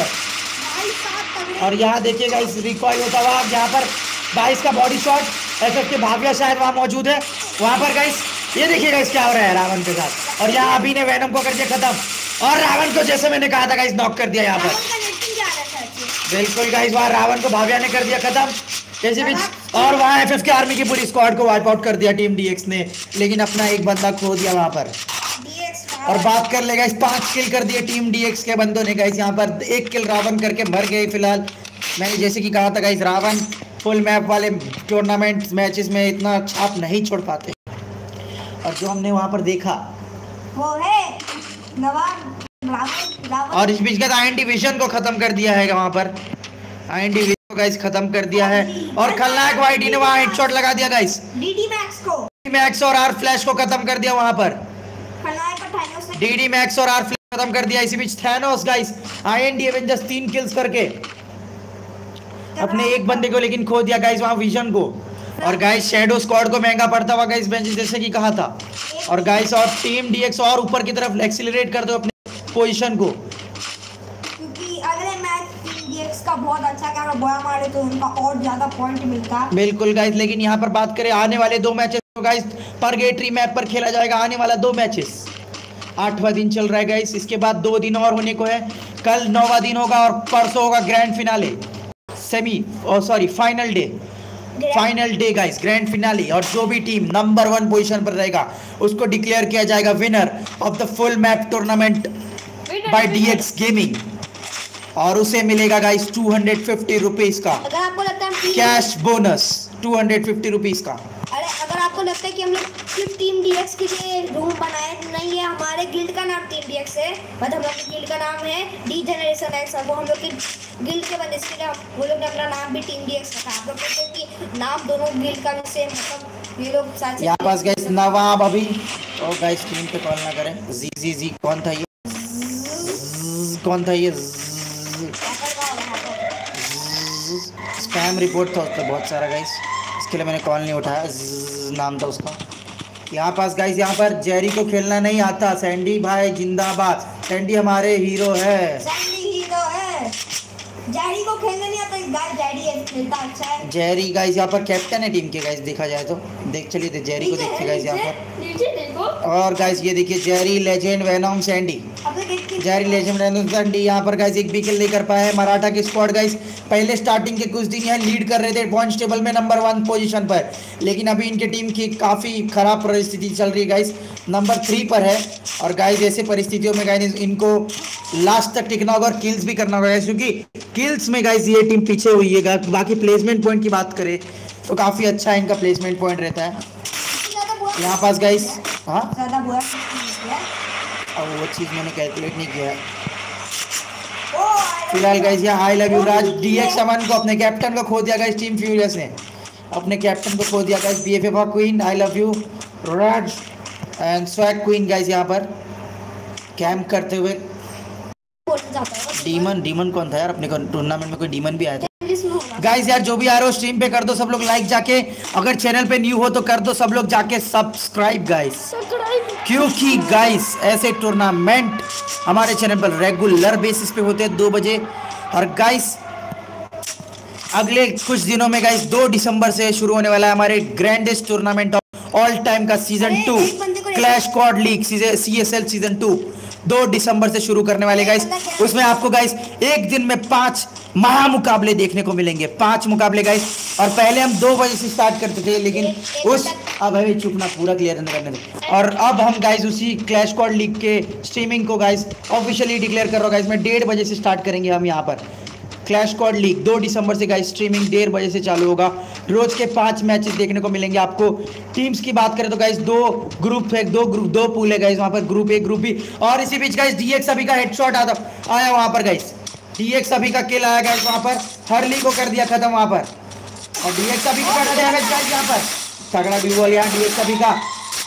पर और यहाँ देखिए गाइस रिकॉइल होता हुआ यहाँ पर बाईस का बॉडी शॉट। एफएफ के भाविया शायद वहां मौजूद है वहां पर गाइस। ये देखिए गाइस क्या हो रहा है रावण के साथ। और यहाँ अभी ने वेनम को कर दिया खत्म और रावण को जैसे मैंने कहा था गाइस नॉक कर दिया यहाँ पर। बिल्कुल गाइस वहाँ रावण को भाविया ने कर दिया खत्म जैसे भी। और वहाँ एफएफ के आर्मी की पूरी स्क्वाड को वाइप आउट कर दिया टीम डीएक्स ने लेकिन अपना एक बंदा खो दिया वहाँ पर। और बात कर ले गाइस पांच किल कर दिए टीम डीएक्स के बंदों ने गाइस। यहाँ पर एक किल रावण करके मर गए फिलहाल। मैंने जैसे कि कहा था गाइस रावण फुल मैप वाले टूर्नामेंट मैचेस में इतना छाप नहीं छोड़ पाते। और जो हमने वहाँ पर देखा वो है नवाब रावण। और इस बीच का आईएनडी विजन को खत्म कर दिया है वहाँ पर। आईएनडी विजन को गाइस खत्म कर दिया है और खलनायक वाईडी ने वहाँ हेडशॉट लगा दिया गाइस। डीडी मैक्स को मैक्स और आर फ्लैश को खत्म कर दिया वहाँ पर। डीडी मैक्स और आर फ्लैश खत्म कर दिया। इसी बीच थैनोस गाइस आईएनडी एवेंजर्स तीन किल्स करके अपने एक बंदे को लेकिन खो दिया गाइस वहाँ विजन को। और गाइस शैडो स्क्वाड को महंगा पड़ता हुआ गाइस बेंच जैसे कि कहा था। और गाइस और टीम डीएक्स और ऊपर की तरफ एक्सीलरेट कर दो अपने पोजीशन को क्योंकि अगले मैच टीम डीएक्स का बहुत अच्छा काम है। बोया मारे तो उनका और ज्यादा पॉइंट मिलता। बिल्कुल गाइस लेकिन यहाँ पर बात करें आने वाले दो मैचेस तो गाइस परगेटरी मैप पर खेला जाएगा आने वाला दो मैचेस। आठवां दिन चल रहा है गाइस। इसके बाद दो दिन और होने को है। कल नौवां दिन होगा और परसों होगा ग्रैंड फिनाले सेमी और sorry final day final day guys grand finale. और जो भी टीम नंबर वन पोजीशन पर रहेगा उसको डिक्लेयर किया जाएगा winner of the full map tournament by DX gaming. और उसे मिलेगा guys two hundred fifty rupees का अगर आपको लगता है cash bonus two hundred fifty rupees का। अरे अगर आपको लगता है कि हम लोग सिर्फ टीम डीएक्स के लिए रूम बनाए नहीं है, हमारे गिल्ड का नाम टीम डीएक्स है। मतलब हम लोग के गिल्ड का नाम है डी जनरेशन एक्स। वो हम लोग की गिल्ड के बंदे इसके लिए वो लोग ने अपना नाम भी टीम डीएक्स रखा। आप लोग कहते हैं कि नाम दोनों गिल्ड का भी सेम मतलब ये लोग साथ यहाँ पास गाइस नवाब अभी और गाइस टीम पे कॉल ना करें। जी जी जी कौन था ये कौन था ये स्पैम रिपोर्ट था उस पर बहुत सारा गाइस इसके लिए मैंने कॉल नहीं उठाया। नाम था उसका। यहाँ पास गाइस यहाँ पर जेरी को खेलना नहीं आता। सैंडी भाई जिंदाबाद। सैंडी हमारे हीरो है। सैंडी हीरो है। जैरी को खेलने नहीं आता गाइस, जैरी खेलता अच्छा है। जैरी गाइस यहाँ पर कैप्टन है टीम के गाइस, देखा जाए तो देख चलिए तो जैरी को देखते गाइस यहाँ पर नीचे देखो। और गाइस ये देखिए Jerry legend venom Sandy, Jerry legend venom Sandy यहाँ पर गाइस एक भी किल नहीं कर पाया है। मराठा की स्क्वाड गाइस पहले स्टार्टिंग के कुछ दिन यहाँ लीड कर रहे थे पॉइंट्स टेबल में नंबर वन पोजीशन पर, लेकिन अभी इनके टीम की काफ़ी खराब परिस्थिति चल रही है गाइस, नंबर थ्री पर है। और गाइस ऐसे परिस्थितियों में गाइस इनको लास्ट तक टिकना होगा और किल्स भी करना होगा, क्योंकि किल्स में गाइस ये टीम पीछे हुई है। बाकी प्लेसमेंट पॉइंट की बात करें तो काफ़ी अच्छा इनका प्लेसमेंट पॉइंट रहता है यहाँ पास गाइस। हाँ अब वो चीज़ मैंने कैलकुलेट नहीं किया है फिलहाल गाइस। यहाँ I love you Raj DX Aman को अपने कैप्टन को खो दिया गाइस, टीम फ्यूरियस ने अपने कैप्टन को खो दिया guys. BFF queen I love you Raj and swag queen guys यहाँ पर कैंप करते हुए। डीमन डीमन कौन था यार अपने टूर्नामेंट में, कोई डीमन भी आया था गाइस यार। जो भी आ रहे हो स्ट्रीम पे कर दो सब लोग लाइक जाके, अगर चैनल पे न्यू हो तो कर दो सब लोग जाके सब्सक्राइब गाइस, क्योंकि गाइस ऐसे टूर्नामेंट हमारे चैनल पर रेगुलर बेसिस पे होते हैं दो बजे। और गाइस अगले कुछ दिनों में गाइस दो दिसंबर से शुरू होने वाला है हमारे grandest tournament of all time का season two clash squad league C S L season two दो दिसंबर से शुरू करने वाले गाइस। उसमें आपको गाइस एक दिन में पांच महा मुकाबले देखने को मिलेंगे, पांच मुकाबले गाइस। और पहले हम दो बजे से स्टार्ट करते थे, लेकिन उस अब हमें चुपना पूरा क्लियर करने दे। और अब हम गाइस उसी क्लैश स्क्वाड लीग के स्ट्रीमिंग को गाइस ऑफिशियली डिक्लेयर कर रहा हूँ गाइस, मैं डेढ़ बजे से स्टार्ट करेंगे हम यहाँ पर क्लैश स्क्वाड लीग। दो दिसंबर से गाइस स्ट्रीमिंग डेढ़ बजे से चालू होगा, रोज के पांच मैचेस देखने को मिलेंगे आपको। टीम्स की बात करें तो गाइस दो ग्रुप है, दो ग्रुप दो पूल है गाइस वहां पर, ग्रुप ए ग्रुप बी। और इसी बीच गाइस डीएक्स अभी का हेडशॉट आता आया वहां पर गाइस, डीएक्स अभी का किल आया गाइस वहां पर, हरली को कर दिया खत्म वहां पर। और डीएक्स अभी का डैमेज गाइस यहां पर तगड़ा भी हुआ यहाँ डीएक्स अभी का।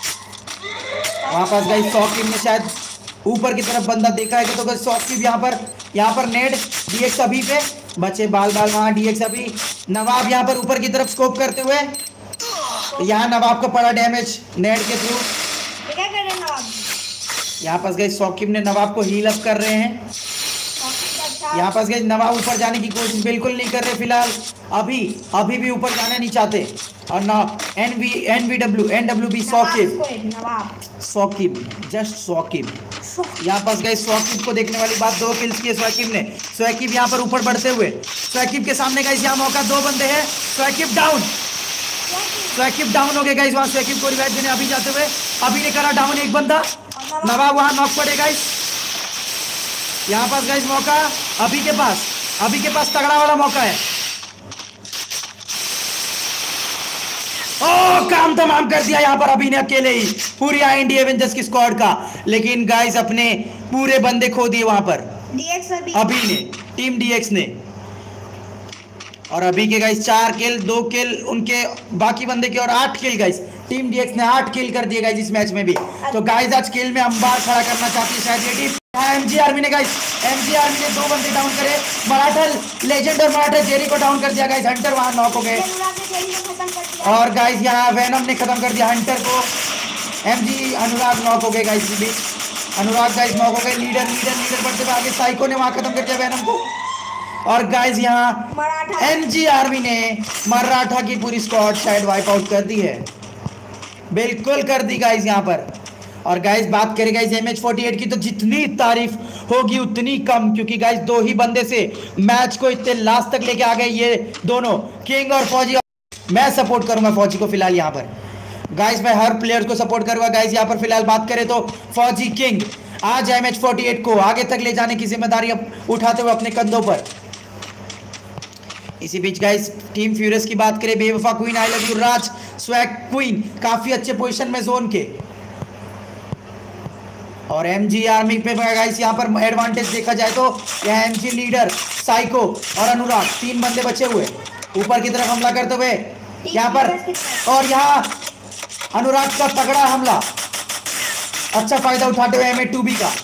वहां पर गाइस सौ टीम ने शायद ऊपर की तरफ बंदा देखा है तो गाइस सौ टीम यहाँ पर यहाँ पर नेड डीएक्स अभी पे बचे बाल बाल वहां डीएक्स अभी। नवाब यहाँ पर ऊपर की तरफ स्कोप करते हुए, यहाँ नवाब को पड़ा डैमेज नेड के थ्रू। क्या कर रहे हैं नवाब? यहाँ पास गए सौकीब ने नवाब को हील अप कर रहे हैं। यहाँ पास गए नवाब ऊपर जाने की कोशिश बिल्कुल नहीं कर रहे फिलहाल, अभी अभी भी ऊपर जाना नहीं चाहते। और ना N V N V W N W B Saqib Saqib just Saqib. यहाँ पास गए सौकीब को देखने वाली बात, दो किल्स किए सौकीब ने। सौकीब यहाँ पर ऊपर बढ़ते हुए, सौकीब के सामने गाइस यहाँ मौका, दो बंदे हैं, सौकीब डाउन, सौकीब डाउन हो गए गाइस वहाँ। सौकीब को रिवाइव देने अभी जाते हुए, अभी ने करा डाउन एक बंदा, नवाब वहाँ नॉक पड़े गाइस। यहाँ पास गाइस मौका अभी के पास, अभी के पास तगड़ा वाला मौका है। ओ काम तमाम कर दिया यहाँ पर अभी ने अकेले ही पूरी आईएनडी एवेंजर्स की स्क्वाड का, लेकिन गाइस अपने पूरे बंदे खो दिए वहां पर डीएक्स अभी अभी ने, टीम डीएक्स ने। और अभी के गाइस चार किल, दो किल उनके बाकी बंदे के, और आठ किल गाइस टीम डीएक्स ने आठ किल कर दिए गाइस इस मैच में भी। तो गाइस आज किल में अंबार खड़ा करना चाहती है शायद ये टीम। एमजी आर्मी ने गाइस एमजी आर्मी ने दो बंदे डाउन करे, मराठा लेजेंड और मराठा जेरी को डाउन कर दिया गाइस। हंटर वहां नॉक हो गए, और गाइस यहाँ वेनम ने खत्म कर दिया हंटर को। एमजी अनुराग नॉक हो गए गाइस भी, अनुराग गाइस नॉक हो गए। लीडर लीडर लीडर बढ़ते हुए आगे साइको ने वहां खत्म कर दिया वेनम को। और गाइस यहाँ एमजी आर्मी ने मराठा की पूरी स्क्वाड शायद वाइप आउट कर दी है, बिल्कुल कर दी गाइस यहाँ पर। और गाइस बात करें guys M H forty eight की, तो जितनी तारीफ होगी उतनी कम, क्योंकि गाइस दो ही बंदे से मैच को इतने लास्ट तक लेके आ गए ये दोनों, किंग और फौजी। मैं सपोर्ट करूंगा फौजी को फिलहाल यहाँ पर गाइस, मैं हर प्लेयर को सपोर्ट करूंगा गाइस। यहाँ पर फिलहाल बात करें तो फौजी किंग आज एम एच फोर्टी एट को आगे तक ले जाने की जिम्मेदारी उठाते हुए अपने कंधों पर। इसी बीच गाइस टीम फ्यूरियस की बात करें, बेवफा queen I love you Raj swag queen काफी अच्छे पोजीशन में जोन के। और एमजी आर्मी पे गाइस यहाँ पर एडवांटेज देखा जाए तो यहाँ एमजी लीडर साइको और अनुराग तीन बंदे बचे हुए ऊपर की तरफ हमला करते हुए यहाँ पर। और यहाँ अनुराग का तगड़ा हमला, अच्छा फायदा उठाते हुए एम ए टू बी का।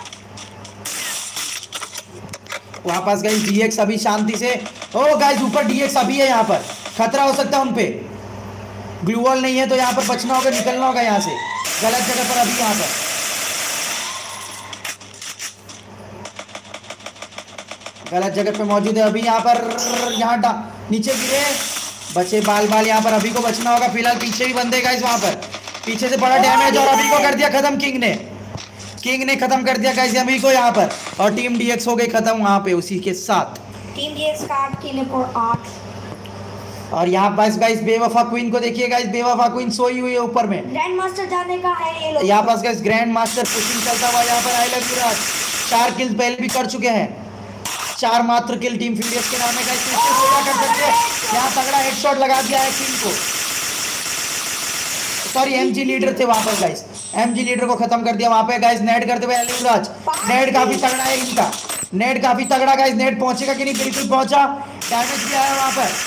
वहां पास गाइस डीएक्स अभी शांति से, ओ गाइस ऊपर डीएक्स अभी है, यहाँ पर खतरा हो सकता है उनपे। ग्लू वॉल नहीं है तो यहाँ पर बचना होगा, निकलना होगा यहाँ से, गलत जगह पर अभी यहाँ पर गलत जगह पे मौजूद है अभी यहाँ पर, यहाँ नीचे गिरे, बचे बाल बाल। यहाँ पर अभी को बचना होगा, फिलहाल पीछे भी बंदे गाइस, वहाँ पर पीछे से बड़ा डैमेज और अभी को कर दिया खत्म किंग ने, किंग ने खत्म कर दिया गाइस अभी को यहाँ पर, और टीम डीएक्स हो गई खत्म वहाँ पे उसी के साथ। टीम डीएक्स का आठ किल और आठ। और यहाँ पास गाइस बेवफा क्वीन को देखिए गाइस, बेवफा क्वीन सोई हुई है ऊपर में, ग्रैंड मास्टर जाने का है ये लोग। यहाँ पास गाइस ग्रैंड मास्टर पुशिंग चलता हुआ यहाँ पर। आई लव यू राज चार किल पहले भी कर चुके हैं, चार मात्र किल टीम फ्यूरियस के नाम है गाइस। पूरा कर सकते हैं, यहाँ तगड़ा हेडशॉट लगा दिया है किंग को, सॉरी एमजी लीडर थे वहां पर गाइस, एमजी लीडर को खत्म कर दिया वहां पे गाइस। नेट करते हुए युवराज, नेट काफी तगड़ा है इनका, नेट काफी तगड़ा गाइस, नेट पहुंचेगा कि नहीं, बिल्कुल पहुंचा, डैमेज भी आया वहां पर,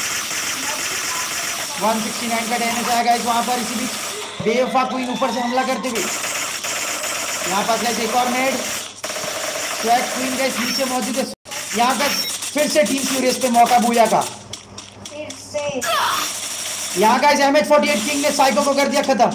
एक सौ उनहत्तर का डैमेज आया गाइस वहां पर। इसी बीच बेवफा क्वीन ऊपर से हमला करते हुए, यहाँ पास गाइस एक और नेट, स्वैग क्वीन गाइस नीचे मौजूद है, यहाँ पर फिर से टीम फ्यूरियस पे मौका बूया का, फिर से यहाँ guys M H forty eight king ने साइको को कर दिया खत्म,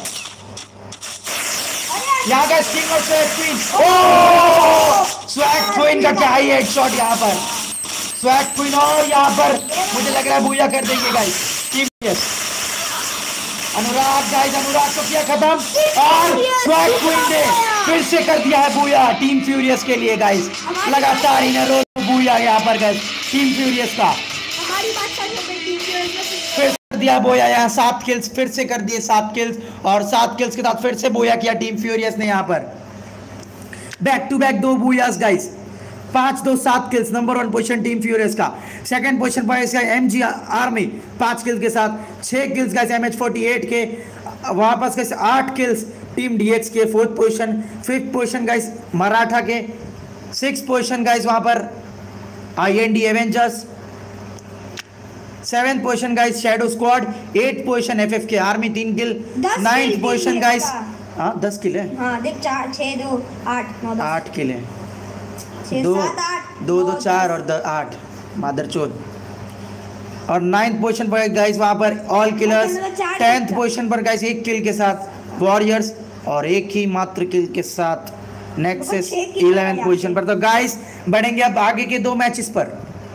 यहाँ गाइस किंग और swag queen, oh swag queen का क्या ही हेडशॉट यहाँ पर, स्वैग क्वीन, और यहाँ पर मुझे लग रहा है बूया कर देंगे guys team furious. Anurag guys, Anurag को किया खत्म, और स्वैग क्वीन ने फिर से कर दिया है बूया टीम फ्यूरियस के लिए गाइस, लगातार इन रोज बूया यहाँ पर गाइस टीम फ्यूरियस का, हमारी बात कर रहे हैं टीम फ्यूरियस फिर कर दिया बोया यहाँ, सात किल्स फिर से कर दिए, सात किल्स, और सात किल्स के साथ फिर से बोया किया टीम फ्यूरियस ने यहाँ पर, बैक टू बैक दो बूयास गाइस, पांच दो सात kills, number one position team furious का। सेकंड पोजीशन पर इसका एमजी आर्मी पांच किल्स के साथ, छह kills guys MH forty eight के, वापस कैसे आठ किल्स टीम डीएक्स के। Fourth position, fifth position guys Maratha के, सिक्स पोजीशन गाइस वहां पर IND avengers, seventh position guys shadow squad, eight position FF के आर्मी तीन किल, नाइन्थ पोजीशन गाइस, हाँ दस किल है, हाँ देख चार छः दो आठ नौ दस, आठ किल है, छः दो सात आठ दो दो चार और द- आठ मादर चौथ। और नाइन्थ पोजीशन पर गाइस वहां पर ऑल किलर्स, टेंथ पोजीशन पर गाइस एक किल के साथ वॉरियर्स, और एक ही मात्र किल के साथ नेक्सस इलेवेंथ पोजीशन पर। तो गाइस बढ़ेंगे अब आगे के दो मैचेस पर।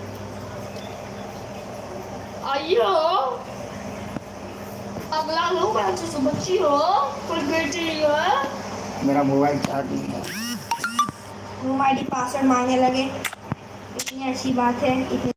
आइयो अगला लो मैच से बच्ची हो कोई बेटी है, मेरा मोबाइल चार्ज नहीं है, रूम आईडी पासवर्ड मांगने लगे, इतनी ऐसी बात है, इतनी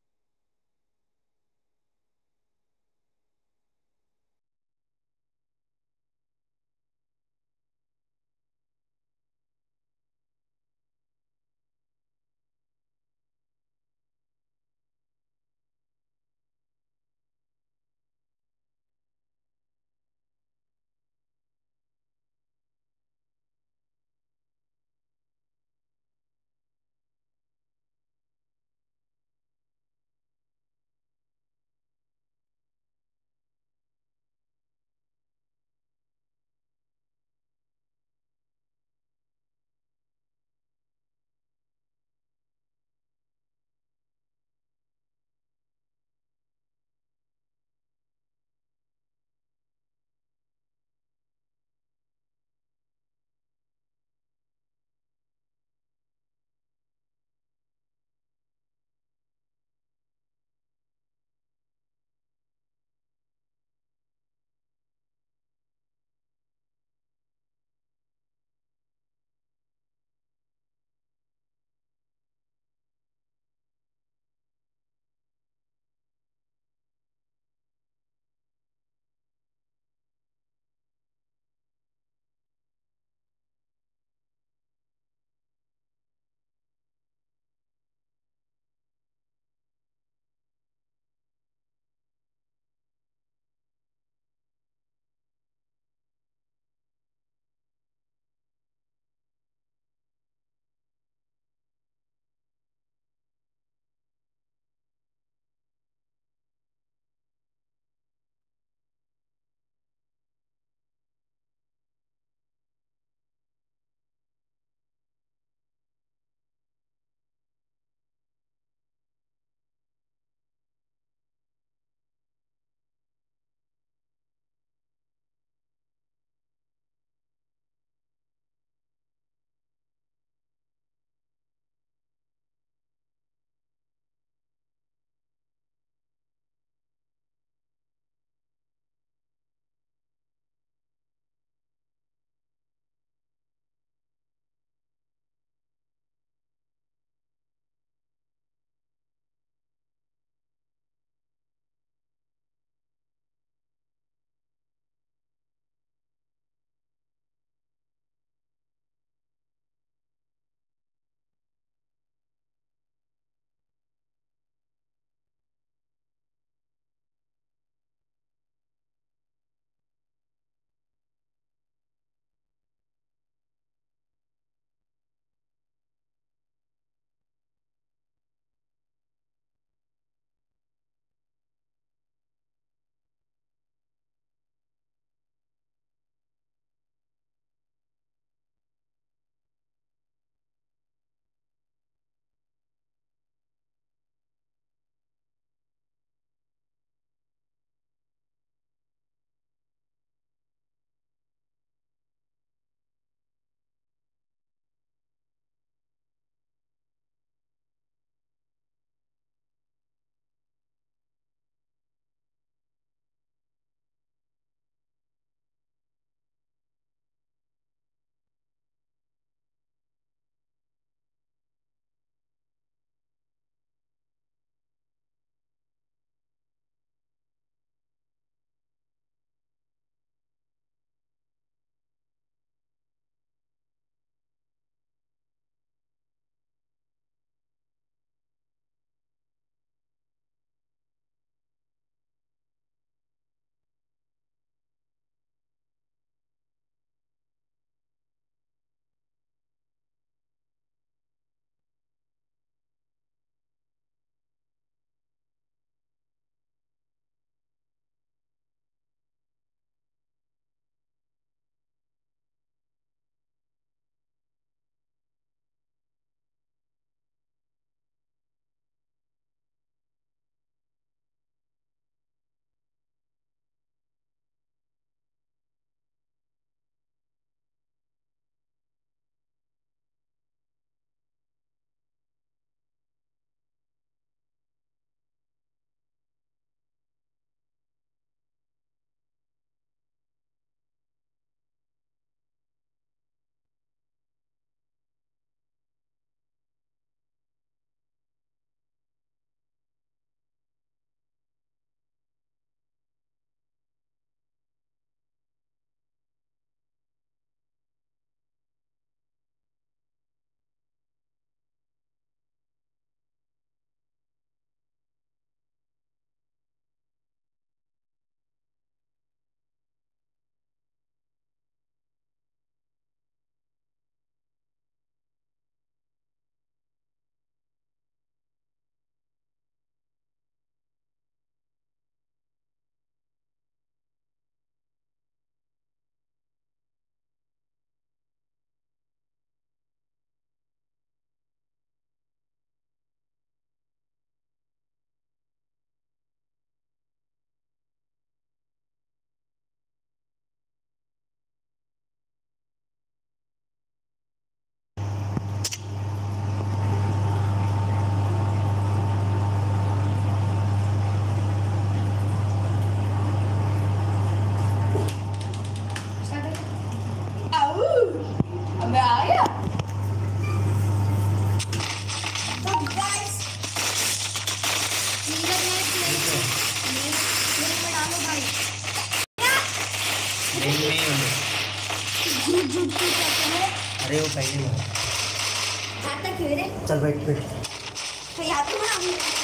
पहले वो हाथ तक खेले चल बैठ बैठ तो याद तो बना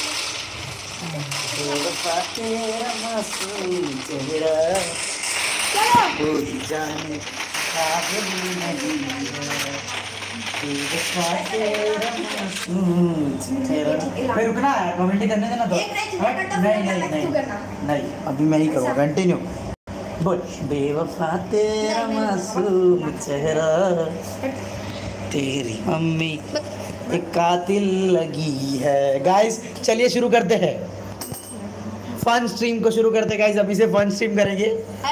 बेवफा तेरा मासूम चेहरा चलो भूल जाने काबिल नहीं है बेवफा तेरा मासूम चेहरा भाई रुकना है कमेंट करने देना तो एक नहीं नहीं नहीं नहीं नहीं अभी मैं ही करूँगा कंटिन्यू बोल बेवफा तेरा मासूम चेहरा तेरी मम्मी एक कातिल लगी है गाइस चलिए शुरू करते हैं फन स्ट्रीम को शुरू करते गाइस अभी से फन स्ट्रीम करेंगे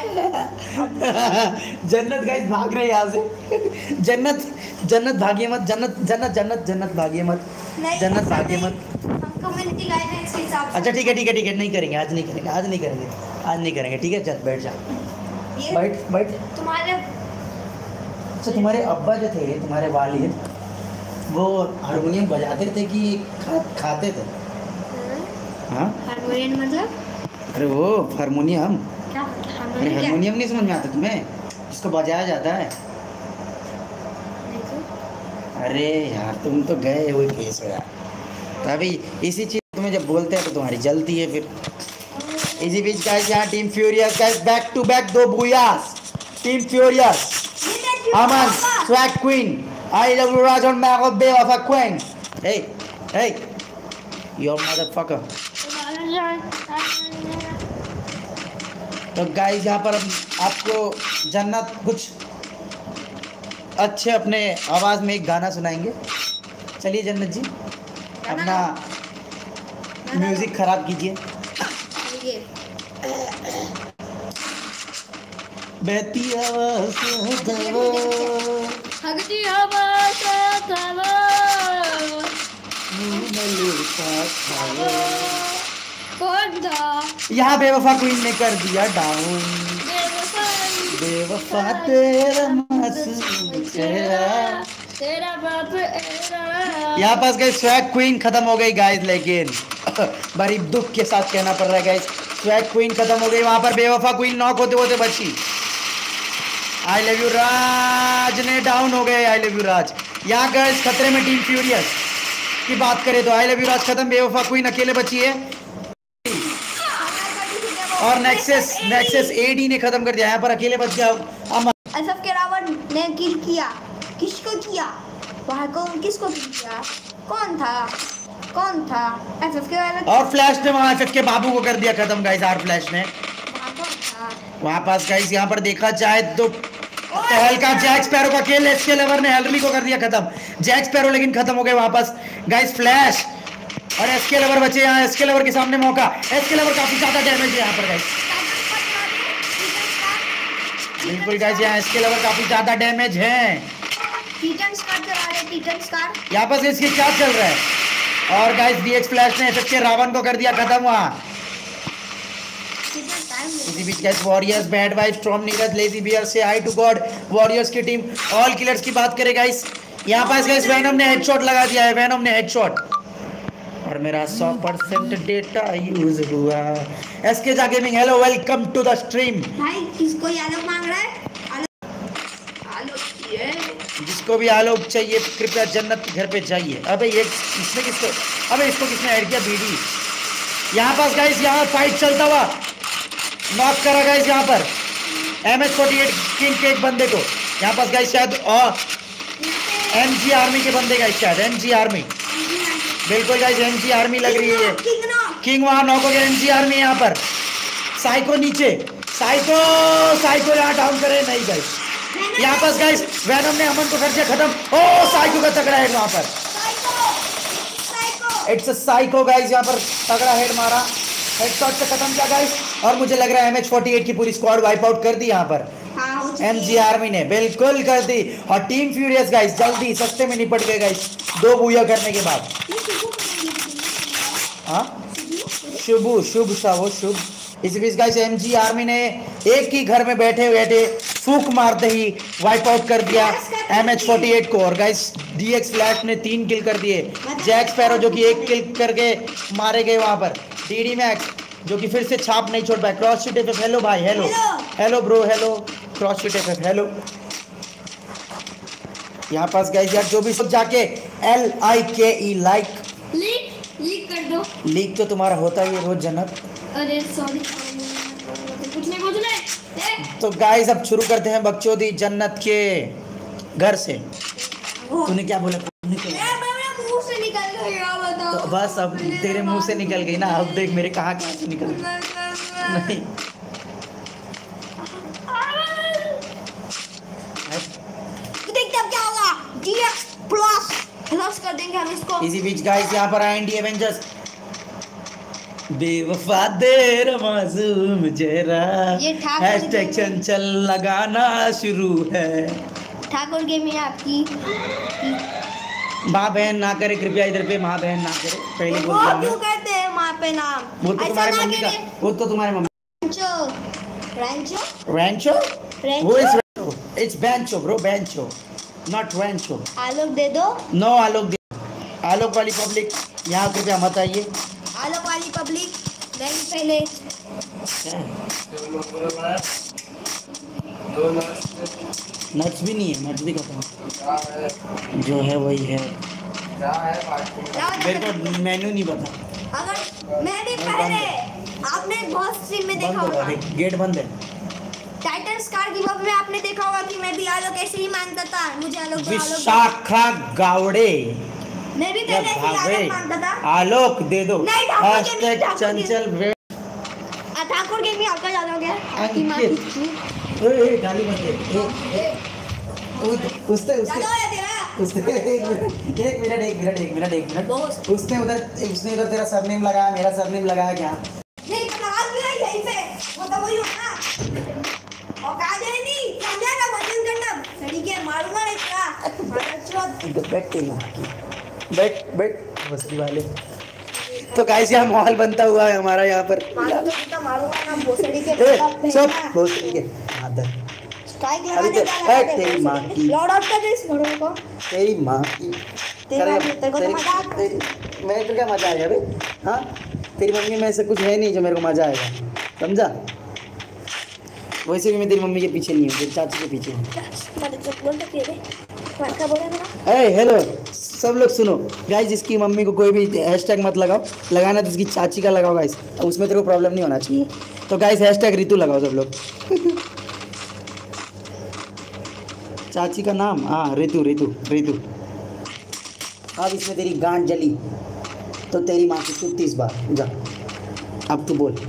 जन्नत गाइस भाग रहे यहाँ से जन्नत जन्नत भागिए मत जन्नत जन्नत जन्नत जन्नत भागिए मत जन्नत भागिए मत हम कम्युनिटी गाइडलाइंस के हिसाब से अच्छा ठीक है ठीक है ठीक है नहीं करेंगे आज नहीं करेंगे आज नहीं करेंगे आज नहीं करेंगे ठीक है चल बैठ जा ये बैठ बैठ तुम्हारे अच्छा तुम्हारे अब्बा जो थे तुम्हारे वालिद वो हारमोनियम बजाते थे कि खा, खाते थे हाँ हारमोनियम मतलब अरे वो हारमोनियम क्या अरे हारमोनियम हारमोनियम नहीं समझ में आता तुम्हें इसको बजाया जाता है अरे यार तुम तो गए हुए केस हो यार तो अभी इसी चीज़ तुम्हें जब बोलते हैं तो तुम्हारी जलती है फिर इसी बीच गाइस यहाँ team furious guys back to back दो booyahs team furious Aman swag queen I love you Raj और मैं bay of a queen hey hey your motherfucker तो गाइस यहाँ पर अब आपको जन्नत कुछ अच्छे अपने आवाज़ में एक गाना सुनाएंगे चलिए जन्नत जी अपना म्यूजिक खराब कीजिए बहती हवा से दवा हगती हवा से दवा मुंह में लुढ़का खावा। कौन था यहाँ बेवफा क्वीन ने कर दिया डाउन बेवफा तेरा मासूम चेहरा तेरा बाप एरा यहाँ पास गई स्वैग क्वीन खत्म हो गई गाइस लेकिन बड़ी दुख के साथ कहना पड़ रहा है गाइस स्वैग क्वीन खत्म हो गई वहां पर बेवफा क्वीन नॉक होते होते बची आई लव यू राज ने डाउन हो गए आई लव यू राज यहाँ गाइस खतरे में टीम फ्यूरियस की बात करें तो आई लव यू राज खत्म बेवफा क्वीन अकेले बची है और नेक्सस नेक्सस एडी ने खत्म कर दिया यहाँ पर अकेले बच गया अमन असफ के रावण ने किल किया किसको किया वहाँ को किसको किया कौन था कौन था एसएफ के वाला और फ्लैश ने वहां एफएफ के बाबू को कर दिया खत्म गाइस आर फ्लैश ने वहाँ कौन था वहां पास गाइस यहाँ पर देखा जाए तो हल्का जैक स्पैरो का खेल एसके लेवर ने हेलरी को कर दिया खत्म जैक स्पैरो लेकिन खत्म हो गए वहां पास गाइस फ्लैश और एसके लेवर बचे यहाँ एसके लेवर के सामने मौका एसके लेवर काफी ज्यादा डैमेज है यहाँ पर गाइस बिल्कुल गाइस यहाँ एसके लेवर काफी ज्यादा डैमेज है टीटन स्कार चला रहे टीटन स्कार यहाँ पर इसकी क्या चल रहा है और गाइस डीएक्स फ्लैश ने एसके रावण को कर दिया खत्म वहां टीटन टाइम इसी बीच guys warriors bad wife storm Neeraj lazy bear से आई टू गॉड वॉरियर्स की टीम ऑल किलर्स की बात करें गाइस यहाँ पास गाइस वेनम ने हेडशॉट लगा दिया है वेनम ने हेडशॉट और मेरा सौ परसेंट डेटा यूज हुआ एसके जा gaming hello welcome to the stream भाई किसको यादव मांग रहा है आलोक ये जिसको भी आलोक चाहिए कृपया जन्नत के घर पे जाइए अबे ये किसने किसको अबे इसको किसने ऐड किया बीडी यहाँ पास गाइस यहाँ फाइट चलता हुआ नॉक करा गाइस यहाँ पर M H forty eight king के एक बंदे को यहाँ पास गाइस शायद और एम जी आर्मी के बंदे गाइस शायद एम जी आर्मी बिल्कुल गाइस एम जी आर्मी लग रही है किंग वहाँ नॉक हो गया एम जी आर्मी यहाँ पर साइको नीचे साइको साइको यहाँ डाउन करे नहीं गाइस यहाँ पास गाइस वैनम ने अमन को कर दिया खत्म ओ साइको का तगड़ा हेड वहाँ पर इट्स अ साइको गाइस यहाँ पर तगड़ा हेड मारा हेडशॉट से खत्म किया गाइस और मुझे लग रहा है एम एच फोर्टी एट की पूरी स्क्वाड वाइप आउट कर दी यहाँ पर एम जी आर्मी ने बिल्कुल कर दी और टीम फ्यूरियस गाइस जल्दी सस्ते में निपट गए गाइस दो बुया करने के बाद हाँ शुभ शुभ सा वो शुभ इस बीच गाइस एम जी आर्मी ने एक ही घर में बैठे बैठे फूक मारते ही वाइप आउट कर दिया एम एच फोर्टी एट को और गाइस डीएक्स फ्लैश ने तीन किल कर दिए जैक स्पैरो जो कि एक किल करके मारे गए वहां पर डीडी मैक्स जो कि फिर से छाप नहीं छोड़ पाए क्रॉस शूट एफएफ हेलो भाई hello hello bro hello cross shoot FF hello यहाँ पास गाइस यार जो भी सब जाके एल आई के ई लाइक लीक लीक कर दो। लीक तो तुम्हारा होता ही है रोज जन्नत। अरे सॉरी कुछ नहीं कुछ नहीं। तो गाइस अब शुरू करते हैं बकचोदी जन्नत के घर से। तूने क्या बोला? तूने क्या मेरे मुंह से निकल गई यार बताओ। तो बस अब तेरे मुंह से निकल गई ना। अब देख मेरे कहाँ कहाँ से निकल गई। नहीं देखते अब क्या होगा। डीएक्स प्लस प्लस कर देंगे हम इसको। इसी बीच गाइस यहाँ पर आए डी एवेंजर्स। बेवफा देर मासूम चेहरा ये ठाकुर हैशटैग जी- चंचल लगाना शुरू है। ठाकुर गेमिंग आपकी माँ बहन ना करे कृपया इधर पे। माँ बहन ना करे पहले बोल वो दिया क्यों हमने। कहते हैं वहाँ पे नाम? वो तो ऐसा तुम्हारे ना मम्मी का करें। वो तो तुम्हारे मम्मी रैंचो रैंचो रैंचो रैंचो? वो इज इट्स बेंचो ब्रो बेंचो नॉट रैंचो। आलोक दे दो। नो आलोक दे। आलोक वाली पब्लिक यहाँ कृपया मत आइए। आलोक वाली पब्लिक नहीं पहले नट्स भी नहीं है। नट्स भी खत्म जो है वही है। मेरे को मेन्यू नहीं पता। अगर मैं भी पहले आपने बहुत सीन में देखा बंद होगा होगा गेट बंद है। टाइटन स्टार की वक्त में आपने देखा होगा कि मैं भी आलोक ऐसे ही मानता था। मुझे आलोक दो, आलोक दो। विशाखा गावड़े मैं भी या पहले ऐसे ही भावे आलोक मानता था। आलोक दे दो। नहीं, ठाकुर के हैशटैग नहीं, ठाकुर के। चंचल वे- आ, ठाकुर गेमिंग आपका ज्यादा हो गया। आपकी माँ अंकित। की चूत। ओए, ओए, गाली मत दे। ए, ए, उ- उसने उसने ज्यादा हो गया तेरा। उसने एक मिनट एक मिनट एक मिनट एक मिनट एक मिनट दोस्त। उसने उधर उसने उधर तेरा सरनेम लगाया मेरा सरनेम लगाया क्या? नहीं पता आज भी आई यहीं पे। वो तो वही हो ना। और कहा जाए नहीं समझा ना वजन करना। सड़ी के मारूंगा नहीं क्या? मारा चोट। बैठ के बैठ बैठ मस्ती वाले। तो गाइस यहाँ माहौल बनता हुआ है हमारा यहाँ पर। मारू तो कितना मारूंगा ना भोसड़ी के। ए, सब बहुत ठीक है। आदर स्ट्राइक अरे लगाने ते- का ए, तेरी माँ की। लॉर्ड आउट कर दे इस घोड़े को। तेरी माँ की। तेरी माँ अरे, की, तेरे को तो तेरी- मजा आता है। तेरी- मेरे को क्या मजा आएगा बे? हाँ तेरी मम्मी में ऐसा कुछ है नहीं जो मेरे को मजा आएगा समझा। वैसे भी मैं तेरी मम्मी के पीछे नहीं हूँ तेरी चाची के पीछे हूँ। मत चुप बोल सकती है। मार का बोला ना। ए हेलो सब लोग सुनो गाइस। इसकी मम्मी को कोई भी हैशटैग मत लगाओ। लगाना तो इसकी चाची का लगाओ गाइस। उसमें तेरे को प्रॉब्लम नहीं होना चाहिए। तो गाइस हैशटैग रितु लगाओ सब लोग। चाची का नाम हाँ रितु रितु रितु। अब इसमें तेरी गांड जली तो तेरी माँ की तू तीस बार जा। अब तू बोल।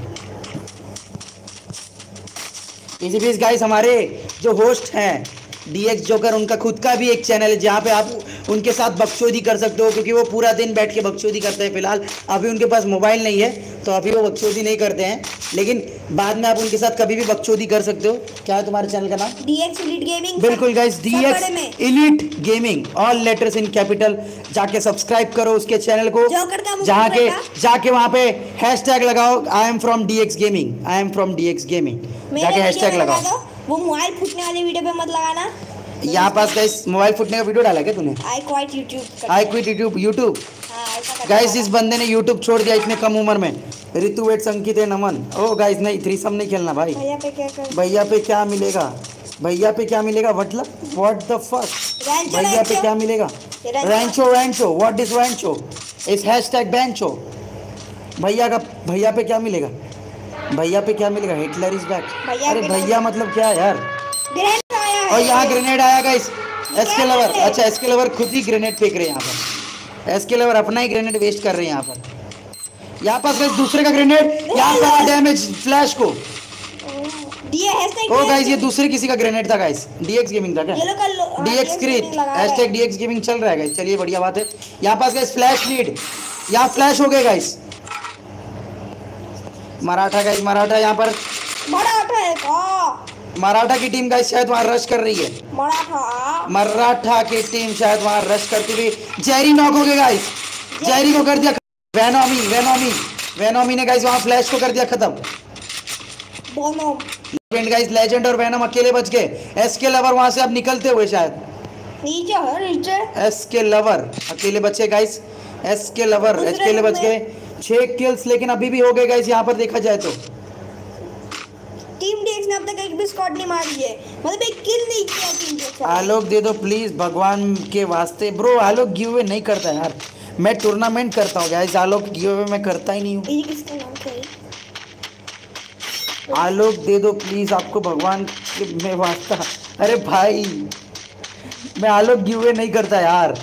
इसी बीच गाइस हमारे जो होस्ट हैं डीएक्स जोकर उनका खुद का भी एक चैनल है जहाँ पे आप उनके साथ बकचोदी कर सकते हो क्योंकि वो पूरा दिन बैठ के बकचोदी करते हैं। फिलहाल अभी उनके पास मोबाइल नहीं है तो अभी वो बकचोदी नहीं करते हैं लेकिन बाद में आप उनके साथ कभी भी बकचोदी कर सकते हो। क्या है तुम्हारे चैनल का नाम? DX elite gaming. बिल्कुल guys DX elite gaming all letters in capital. जाके सब्सक्राइब करो उसके चैनल को। जोकर का मुंह जहाँ के खोलना। जाके वहाँ पे हैशटैग लगाओ I am from DX gaming I am from DX gaming. जाके हैशटैग लगाओ। वो मोबाइल फूटने वाली वीडियो पे मत लगाना। यहाँ पास गाइस मोबाइल फुटने का वीडियो डाला क्या तूने? I quit YouTube. I quit YouTube YouTube. हाँ ऐसा करना गाइस होगा। इस बंदे ने यूट्यूब छोड़ दिया इतने कम उम्र में। ऋतु वेट संकित है नमन। ओ गाइस नहीं थ्रीसम नहीं खेलना भाई। भैया पे क्या कर? भैया पे क्या मिलेगा? भैया पे क्या मिलेगा मतलब व्हाट द फक? रैंचो, भैया पे रैंचो। क्या मिलेगा? रैंचो। Rancho Rancho what is Rancho? इस हैशटैग बेंचो। भैया का भैया पे क्या मिलेगा? भैया पे क्या मिलेगा? Hitler is back. भैया अरे पे भैया मतलब क्या यार? ग्रेनेड आया है। और यहाँ ग्रेनेड आया गाइस। एसके लवर अच्छा एसके लवर खुद ही ग्रेनेड फेंक रहे हैं यहाँ पर। एसके लवर अपना ही ग्रेनेड वेस्ट कर रहे हैं यहाँ पर। यहाँ पास गाइस दूसरे का ग्रेनेड यहाँ पर डैमेज फ्लैश को। डीए हैशटैग ओ गाइस ये दूसरे किसी का ग्रेनेड था गाइस। डीएक्स गेमिंग था क्या? ये लोग का लो- हाँ, डीएक्स D X क्रीट gaming लगा हुआ है। हैशटैग डीएक्स गेमिंग चल रहा है गाइस। चलिए बढ़िया बात है। यहाँ पास गाइस फ्लैश लीड यहाँ फ्लैश हो गए गाइस। मराठा गाइस मराठा यहाँ पर मराठा है का? मराठा की टीम गाइस शायद वहाँ रश कर रही है। मराठा। मराठा की टीम शायद वहाँ रश करती हुई जेरी नॉक हो गए गाइस। जेरी को कर दिया वेनोमी वेनोमी वेनोमी ने गाइस वहाँ फ्लैश को कर दिया खत्म। दोनों गाइस लेजेंड और वेनम अकेले बच गए। एसके लवर वहाँ से अब निकलते हुए शायद। नीचे है नीचे। एसके लवर अकेले बचे गाइस। एसके लवर दूसरे अकेले बच में- गए। छह किल्स लेकिन अभी भी हो गए गाइस यहाँ पर देखा जाए तो। टीम डीएक्स ने अब तक एक भी स्क्वाड नहीं मारी है, मतलब एक किल नहीं किया टीम डीएक्स। आलोक दे दो प्लीज भगवान के वास्ते। ब्रो आलोक गिव अवे नहीं करता यार, मैं टूर्नामेंट करता हूँ गाइस, आलोक गिव अवे मैं करता ही नहीं हूँ। ये किसका नाम क्या है? आलोक दे दो प्लीज, आपको भगवान के मैं वास्ता। अरे भाई मैं आलोक गिव अवे नहीं करता यार,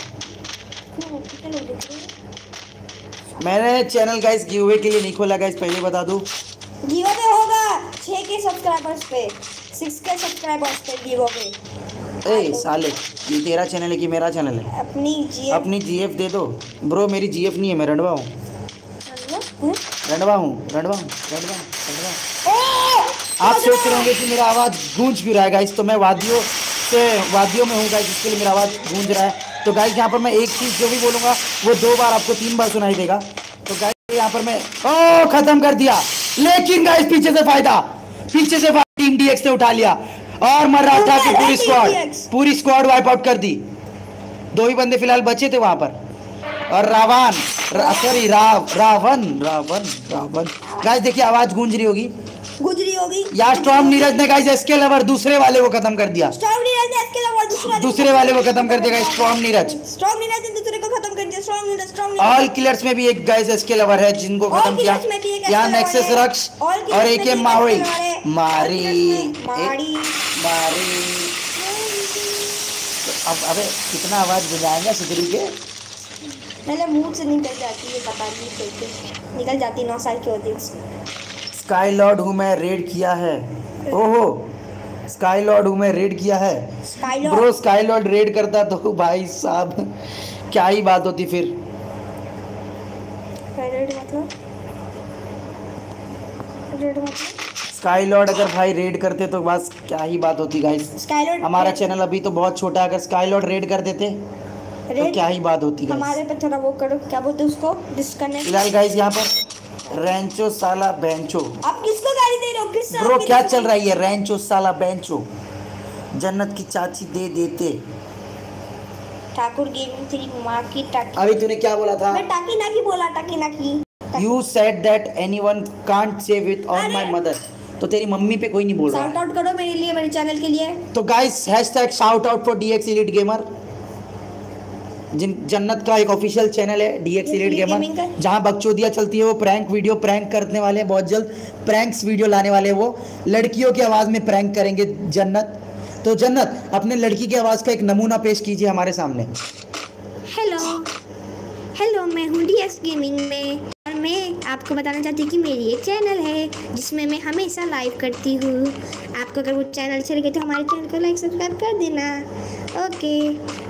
मैंने चैनल गाइस गिव अवे के लिए नहीं खोला गाइस, पहले बता दूं। गिव अवे होगा छह के सब्सक्राइबर्स पे, छह के सब्सक्राइबर्स पे गिव अवे। ए साले ये तेरा चैनल है कि मेरा चैनल है? अपनी जीएफ, अपनी जीएफ दे दो। ब्रो मेरी जीएफ नहीं है, मैं रंडवा हूँ, रंडवा हूँ, रंडवा हूँ, रंडवा हूँ, रंडवा। आप सोच रहे होंगे कि मेरा आवाज़ गूंज क्यों रहा है गाइस, तो मैं वादियों से वादियों में हूँ गाइस, जिसके लिए मेरा आवाज़ गूंज रहा है। तो गाइस यहाँ पर मैं एक चीज़ जो भी बोलूँगा वो दो बार आपको तीन बार सुनाई देगा। तो गाइस यहाँ पर मैं ओ खत्म कर दिया, लेकिन गाइस पीछे से फायदा, पीछे से टीम डीएक्स ने उठा लिया और मराठा की पूरी स्क्वाड पूरी स्क्वाड वाइप आउट कर दी। दो ही बंदे फिलहाल बचे थे वहां पर, और रावण सॉरी राव रावण रावण रावण गाइस देखिए आवाज गूंज रही होगी, गुजरी होगी। या स्टॉर्म नीरज ने गाइस एसके लवर दूसरे वाले को खत्म कर दिया, स्टॉर्म नीरज ने एसके लवर दूसरे दूसरे वाले को खत्म कर दिया स्टॉर्म नीरज, स्टॉर्म नीरज ने दूसरे को खत्म कर दिया। Storm Neeraj storm Neeraj all killers में भी एक गाइस एसके लवर है जिनको खत्म किया। यहाँ नेक्सस रक्स और एक है मावई मारी मारी मारी। अब अबे कितना आवाज बुझाएगा सुधरी के, पहले मुंह से निकल जाती है, पता नहीं कैसे निकल जाती, नौ साल की होती है। स्काई लॉर्ड हूँ मैं, रेड किया है। ओहो स्काई लॉर्ड हूँ मैं, रेड किया है। ब्रो स्काई लॉर्ड रेड करता तो भाई साहब क्या ही बात होती फिर। रेड मतलब रेड मतलब स्काई लॉर्ड अगर भाई रेड करते तो बस क्या ही बात होती गाइस। स्काई लॉर्ड हमारा चैनल अभी तो बहुत छोटा है, अगर स्काई लॉर्ड रेड कर देते तो क्या ही बात होती गाइस। हमारे पे थोड़ा वो करो, क्या बोलते हैं उसको, डिस्कनेक्ट। फिलहाल गाइस यहाँ पर रेंचो साला बेंचो। आप किसको गाली दे रहे हो? किस ब्रो क्या चल रहा है ये रेंचो साला बेंचो, जन्नत की चाची दे देते। ठाकुर गेमिंग थ्री माँ की टाकी। अभी तूने क्या बोला था? मैं टाकी ना की बोला, टाकी ना की। You said that anyone can't say with on my mother। तो तेरी मम्मी पे कोई नहीं बोल रहा। शाउट आउट करो मेरे लिए, मेरे चैनल के लिए। तो guys hashtag shout out for DX elite gamer, जिन जन्नत का एक ऑफिशियल चैनल है डीएक्स एलीट गेमर, जहां बकचोदियां चलती है, वो प्रैंक वीडियो प्रैंक करने वाले हैं, बहुत जल्द प्रैंक्स वीडियो लाने वाले हैं, वो लड़कियों की आवाज़ में प्रैंक करेंगे जन्नत। तो जन्नत अपने लड़की की आवाज़ का एक नमूना पेश कीजिए हमारे सामने। हेलो हेलो मैं हूँ डीएक्स गेमिंग में, और मैं आपको बताना चाहती हूँ कि मेरी एक चैनल है जिसमें मैं हमेशा लाइव करती हूँ। आपको अगर वो चैनल अच्छे लगे तो हमारे चैनल को लाइक सब्सक्राइब कर देना। ओके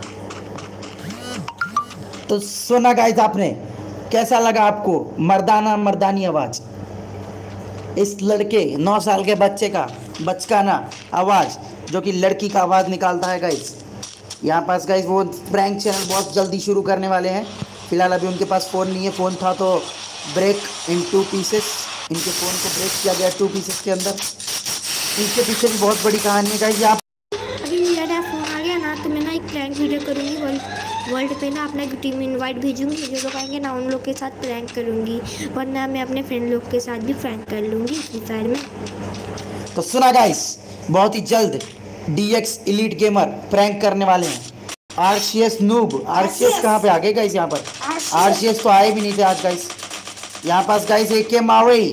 तो सुना गाइस आपने, कैसा लगा आपको मर्दाना मर्दानी आवाज़, इस लड़के नौ साल के बच्चे का बचकाना आवाज़ जो कि लड़की का आवाज़ निकालता है गाइस। यहाँ पास गाइस वो प्रैंक चैनल बहुत जल्दी शुरू करने वाले हैं। फिलहाल अभी उनके पास फ़ोन नहीं है, फ़ोन था तो ब्रेक इन टू पीसेस, इनके फ़ोन को ब्रेक किया गया टू पीसेस के अंदर। इसके पीछे भी बहुत बड़ी कहानी है गाइस। यहाँ अभी मेरा फ़ोन आ गया ना, तो मैं ना एक प्रैंक वीडियो करूँगी वर्ल्ड वर्ल्ड पे ना, अपना टीम इनवाइट भेजूंगी, जो लोग आएंगे ना उन लोग के साथ प्रैंक करूँगी, वरना मैं अपने फ्रेंड लोग के साथ भी प्रैंक कर लूँगी फ्री फायर में। तो सुना गाइस, बहुत ही जल्द डीएक्स एलीट गेमर प्रैंक करने वाले हैं। आरसीएस नूब, आरसीएस कहाँ पे आ गए गाइस? यहाँ पर आरसीएस तो आए भी नहीं थे आज गाइस। यहाँ पास गाइस एक के मावई,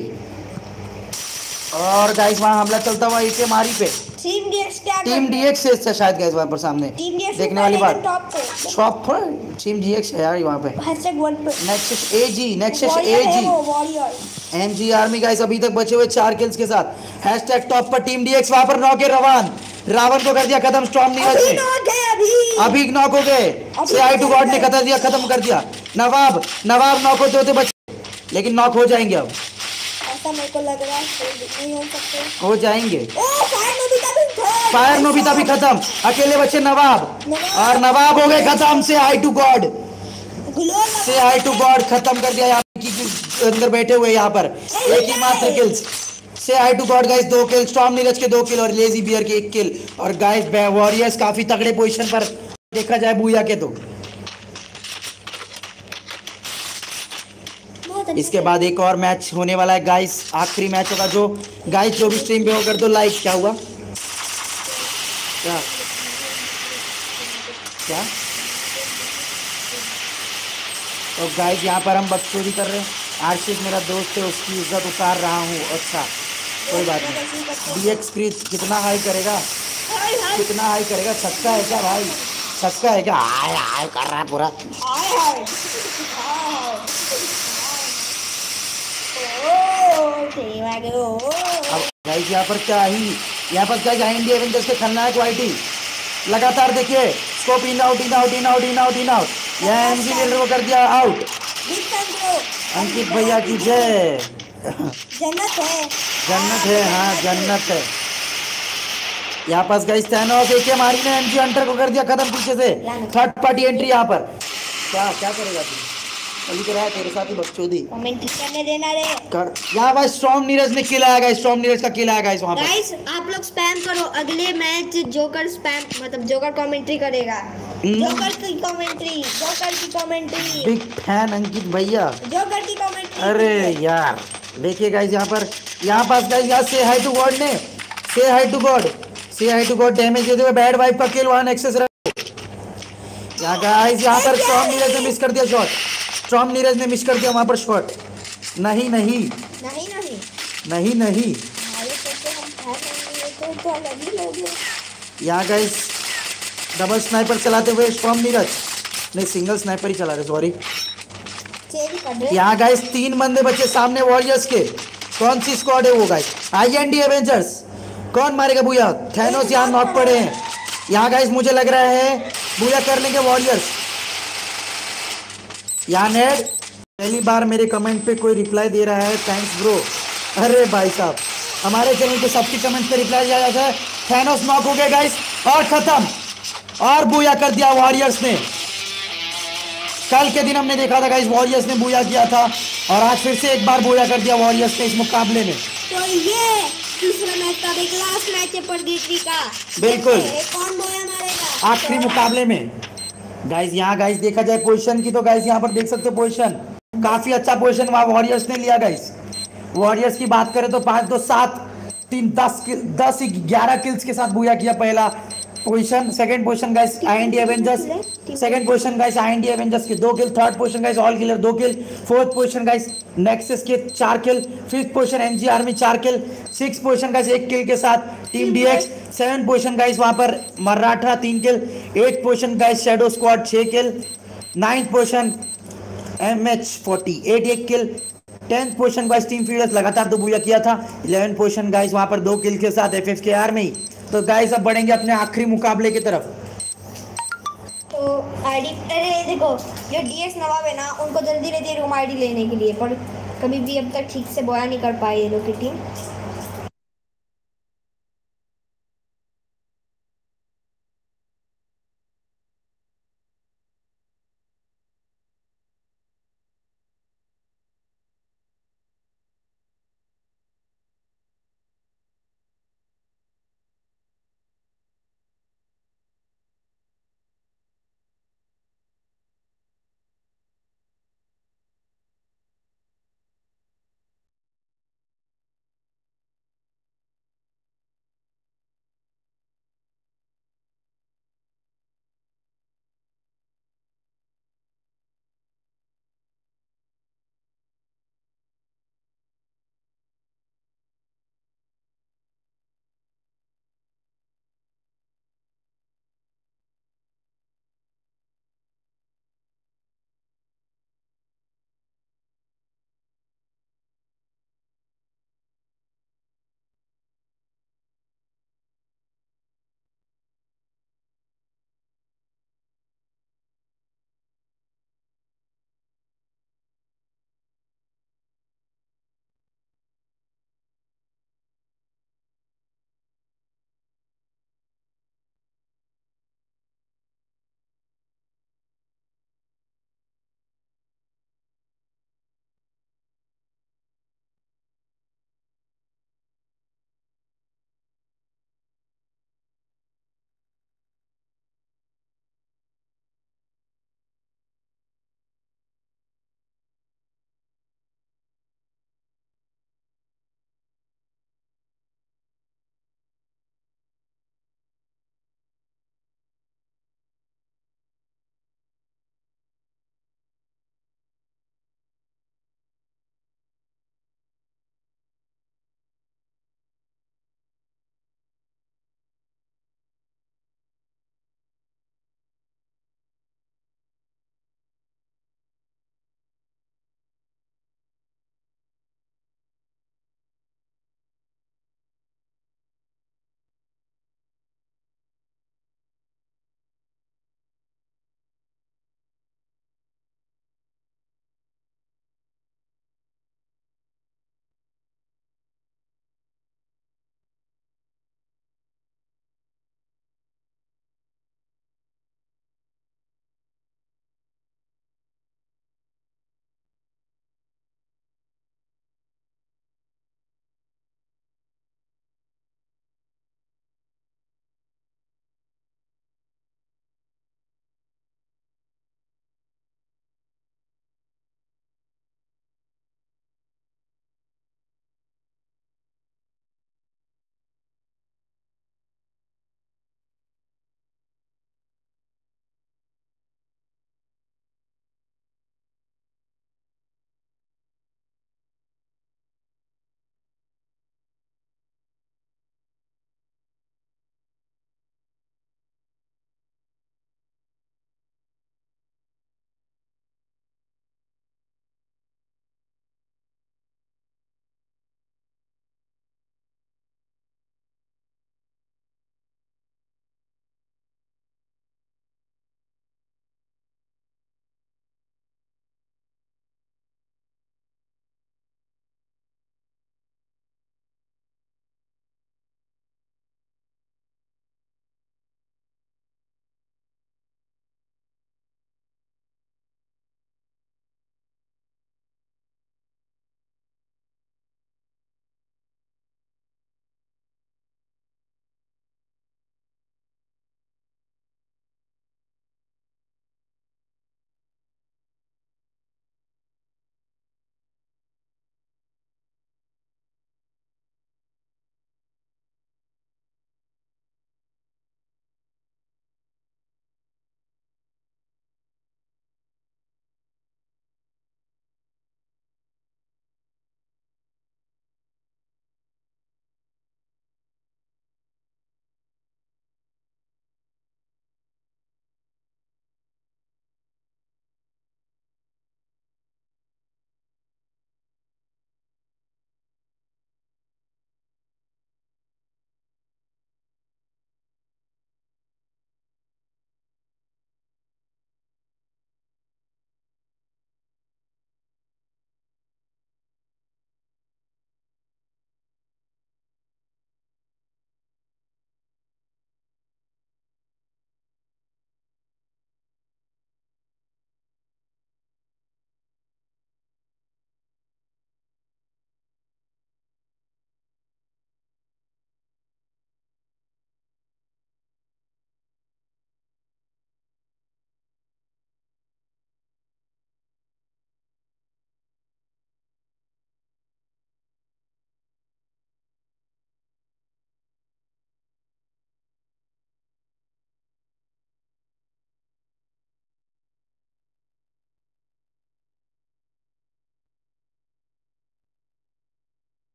और गाइस वहाँ हमला चलता हुआ एक के मारी पे। टीम डीएक्स क्या टीम डीएक्स से शायद गाइस वहाँ पर सामने देखने वाली बात, शॉप पर टीम डीएक्स है यार वहाँ पे। Nexus AG, nexus AG MG army guys अभी तक बचे हुए चार किल्स के साथ। हैशटैग टॉप पर टीम डीएक्स, वहाँ पर नॉक है रवान, रावण को कर दिया खत्म स्टॉर्म नीरज ने, अभी नॉक हो गए। से आई टू गॉड ने खत्म दिया खत्म कर दिया। नवाब नवाब नॉक होते होते बचे, लेकिन नॉक हो जाएंगे अब, ऐसा मेरे को लग रहा है नहीं हो सकते, हो जाएंगे। फायर फायर नोबिता भी खत्म, अकेले बचे नवाब, और नवाब हो गए खत्म। से आई टू गॉड, से आई टू गॉड खत्म कर दिया। यहाँ की अंदर बैठे हुए यहाँ पर एक ही मात्र किल्स। से आई टू गॉड गाइस दो किल, स्टॉर्म नीरज के दो किल और लेजी बियर के एक किल। और गाइस वॉरियर्स काफी तगड़े पोजीशन पर देखा जाए बूया के तो। इसके बाद एक और मैच होने वाला है गाइस, आखिरी मैच होगा जो गाइस जो भी स्ट्रीम पे हो कर दो लाइक। क्या हुआ क्या क्या तो गाइस यहाँ पर हम बकचोदी कर रहे हैं। आरशिफ मेरा दोस्त है, उसकी इज्जत उतार रहा हूँ। अच्छा कोई बात नहीं। डीएक्स क्रीज कितना हाई करेगा, कितना हाई करेगा? छक्का है क्या भाई? छक्का है क्या? हाय हाय कर रहा है पूरा। अब गाइस यहाँ पर क्या ही, यहाँ पर क्या इंडिया एवेंजर्स के खलनायक वाइटी लगातार देखिए scope in out in out in out in out in out. यहाँ एमजी लीडर को कर दिया आउट। अंकित भैया की जय। जन्नत है, जन्नत है, हाँ जन्नत है। यहाँ पास गाइस थैनोस एक मारी ने एमजी हंटर को कर दिया खत्म पीछे से। थर्ड पार्टी एंट्री यहाँ पर। क्या क्या करेगा तू? अभी तो रहा तेरे साथ ही बकचोदी। कमेंट करने देना रे। कर यहाँ भाई स्ट्रॉन्ग नीरज ने किल आया गाइस, स्ट्रॉन्ग नीरज का किल आया गाइस वहाँ पर। गाइस आप लोग स्पैम करो, अगले मैच जोकर स्पैम मतलब जोकर कमेंट्री करेगा। जोकर की कमेंट्री, जोकर की कमेंट्री। बिग फैन अंकित भैया, जोकर की कमेंट्री। अरे यार देखिए गाइस यहाँ पर, यहाँ पास गाइस यहाँ से हाई टू गॉड ने, say hi to god, say hi to god damage देते हुए बैड वाइफ का किल वन एक्सेस रहा। यहाँ गाइस यहाँ पर स्ट्रॉन्ग नीरज ने मिस कर दिया शॉट, स्ट्रॉन्ग नीरज ने मिस कर दिया वहाँ पर शॉट। नहीं नहीं नहीं नहीं नहीं नहीं तो अलग ही लोग हैं। यहाँ गाइस डबल स्नाइपर चलाते हुए स्ट्रॉन्ग नीरज, नहीं सिंगल स्नाइपर ही चला रहे सॉरी। चेरी कर रहे। यहाँ गाइस तीन बंदे बचे सामने वॉरियर्स के। कौन सी स्क्वाड है वो गाइस? IND Avengers. कौन मारेगा बुया? थैनोस यहाँ नॉक पड़े हैं। यहाँ गाइस मुझे लग रहा है बुया कर लेंगे वॉरियर्स। यहाँ नेड पहली बार मेरे कमेंट पे कोई रिप्लाई दे रहा है, थैंक्स ब्रो। अरे भाई साहब हमारे चैनल पे सबके कमेंट पे रिप्लाई दिया जाता है। थैनोस नॉक हो गए गाइस और खत्म, और बुया कर दिया वॉरियर्स ने। कल के दिन हमने देखा था गाइस वॉरियर्स ने बुया किया था और आज फिर से एक बार बुया कर दिया वॉरियर्स ने इस मुकाबले में। तो ये दूसरा मैच का एक लास्ट मैच है परदीपी का। बिल्कुल कौन बुया मारेगा आखिरी मुकाबले में गाइस। यहाँ गाइस देखा जाए पोजीशन की तो गाइस यहाँ पर देख सकते हो पोजीशन काफी अच्छा पोजीशन वहाँ वॉरियर्स ने लिया गाइस। वॉरियर्स की बात करें तो पाँच दो सात तीन दस दस ग्यारह किल्स के साथ बुया किया पहला position. Second position guys IND avengers, second position guys IND avengers के दो kill. Third position guys all killer दो kill. Fourth position guys Nexus के चार kill. Fifth position NG army चार किल। सिक्स पोजीशन गाइस एक किल के साथ team DX. Seven position guys वहां पर मराठा तीन kill. Eight position guys shadow squad छह kill. Ninth position M H forty eight एक किल। Tenth position guys team fielders लगातार दो बुया किया था। इलेवन पोजीशन गाइस वहां पर दो किल के साथ एफ एफ के आर्मी। तो गाइस अब बढ़ेंगे अपने आखिरी मुकाबले की तरफ। तो आईडी अरे देखो जो डीएस नवाब है ना उनको जल्दी रहती है रूम आईडी लेने के लिए, पर कभी भी अब तक ठीक से बोया नहीं कर पाई ये लोग की टीम।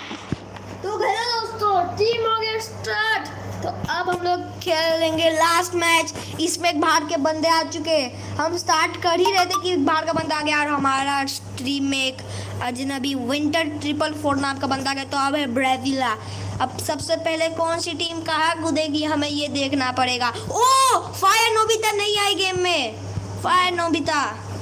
तो गया दोस्तों, टीम हो गया स्टार्ट। तो अब हम लोग खेलेंगे लास्ट मैच। इसमें एक बाहर के बंदे आ चुके हैं। हम स्टार्ट कर ही रहे थे कि बाहर का बंदा आ गया और हमारा स्ट्रीम में एक अजनबी विंटर ट्रिपल फोर नाम का बंदा आ गया। तो अब है ब्राजीला। अब सबसे पहले कौन सी टीम कहाँ कूदेगी हमें ये देखना पड़ेगा। ओ फायर नोबिता नहीं आई गेम में। Fire Nobita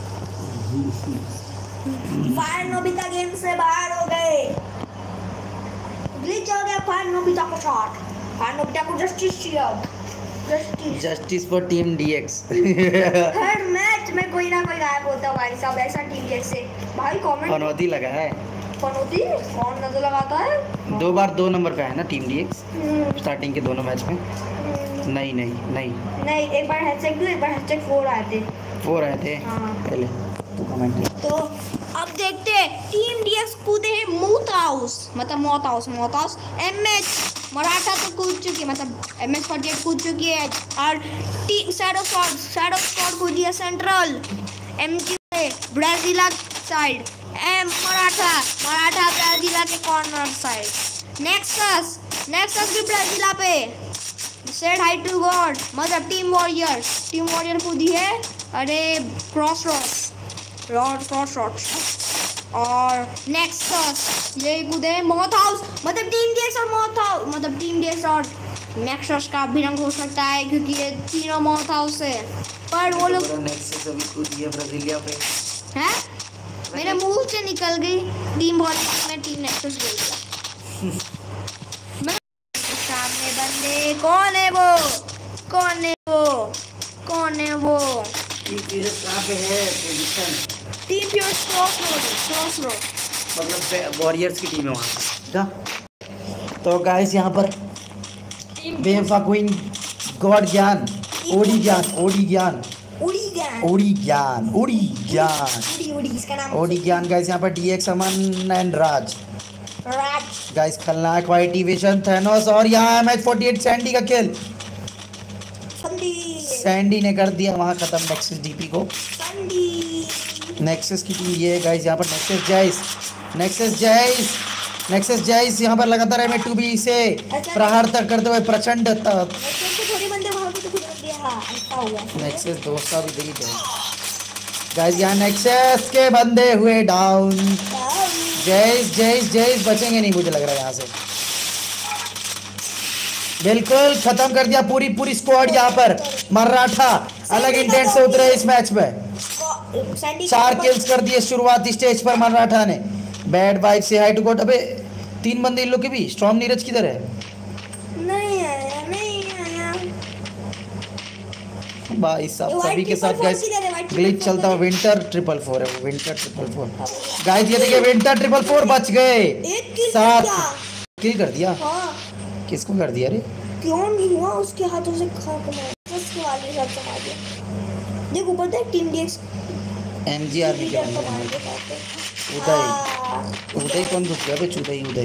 fire Nobita game से बाहर हो गए। ग्लिच हो गया फायर नोबिता को शॉट। फायर नोबिता को जस्टिस चाहिए। Justice justice for team DX. हर मैच में कोई ना कोई गायब होता भाई साहब, ऐसा टीम जैसे भाई कमेंट पनौती लगा है। पनौती कौन नजर लगाता है। दो बार दो नंबर पे है ना टीम डीएक्स स्टार्टिंग के दोनों मैच में। नहीं नहीं नहीं नहीं, एक बार हैशटैग टू एक बार हैशटैग फोर आए थे। फोर आए थे हाँ। पहले तो कमेंट। तो अब देखते हैं टीम डीएक्स कूदे हैं मूथ हाउस, मतलब मौत हाउस। मौत हाउस एमएच मराठा तो कूद चुकी है, मतलब एमएच फोर्टी एट कूद चुकी है। और T shadow squad shadow squad कूदी है central. MG Brasilia side. M Maratha Maratha Brasilia के कॉर्नर साइड। नेक्सस नेक्सस भी ब्राजीला पे। सेड हाई टू गॉड, मतलब टीम वॉरियर टीम वॉरियर कूदी है। अरे cross road road cross road और नेक्सस ये कूदे मौत हाउस, मतलब टीम डीएक्स और मौत हाउस, मतलब टीम डीएक्स और नेक्सस का अभिरंग हो सकता है क्योंकि ये तीनों मौत हाउस है। पर वो लोग नेक्सस अभी कूदी है ब्राजीलिया पे हैं, मेरे मुंह से निकल गई टीम वॉरियर में टीम नेक्सस गई। सामने बंदे कौन है वो कौन है वो कौन है वो कहाँ पे है position. Team pure cross road cross road मतलब वॉरियर्स की टीम है वहाँ। तो गाइस यहाँ पर बेवफा क्वीन गॉड ज्ञान ओडी ज्ञान ओडी ज्ञान उड़ी ज्ञान ओडी ज्ञान ओडी ज्ञान उड़ी उड़ी इसका नाम ओडी ज्ञान गाइस यहाँ पर DX Aman and Raj Raj guys खलनायक वाइट विजन थैनोस और यहाँ एमएच फोर्टी एट सैंडी का किल। संदी सैंडी ने कर दिया वहाँ खत्म नेक्सस डीपी को। संदी नेक्सस की टीम ये है गाइस। यहाँ पर Nexus guys Nexus guys Nexus guys यहाँ पर लगातार एम टू बी से प्रहार तक करते हुए प्रचंड तक थोड़े बंदे वहां पे तो गुजर गया। हां ऐसा हुआ नेक्सस दोस्ता भी दिख गए गाइस। यहाँ नेक्सस के बंदे हुए डाउन। जैस जैस जैस बचेंगे नहीं मुझे लग रहा है यहाँ से। बिल्कुल खत्म कर दिया पूरी पूरी स्क्वाड। यहाँ पर मराठा अलग इंटेंट से उतरे इस मैच में। चार किल्स कर दिए शुरुआती स्टेज पर मराठा ने। Bad wife say hi to god. अबे तीन बंदे इन लोग के भी। स्टॉर्म नीरज किधर है। नहीं आया नहीं आया भाई साहब सभी के साथ गाइस ग्लिच चलता हुआ विंटर ट्रिपल फोर है। विंटर ट्रिपल फोर गाइस ये देखिए विंटर ट्रिपल फोर बच गए। सात किल कर दिया। हाँ किसको कर दिया रे। क्यों नहीं हुआ उसके हाथों से खाक मार उसके वाले साथ चला दिया। देख ऊपर देख टीम डीएक्स एमजीआर में क्या उदय उदय कौन घुस गया बे। उदय उदय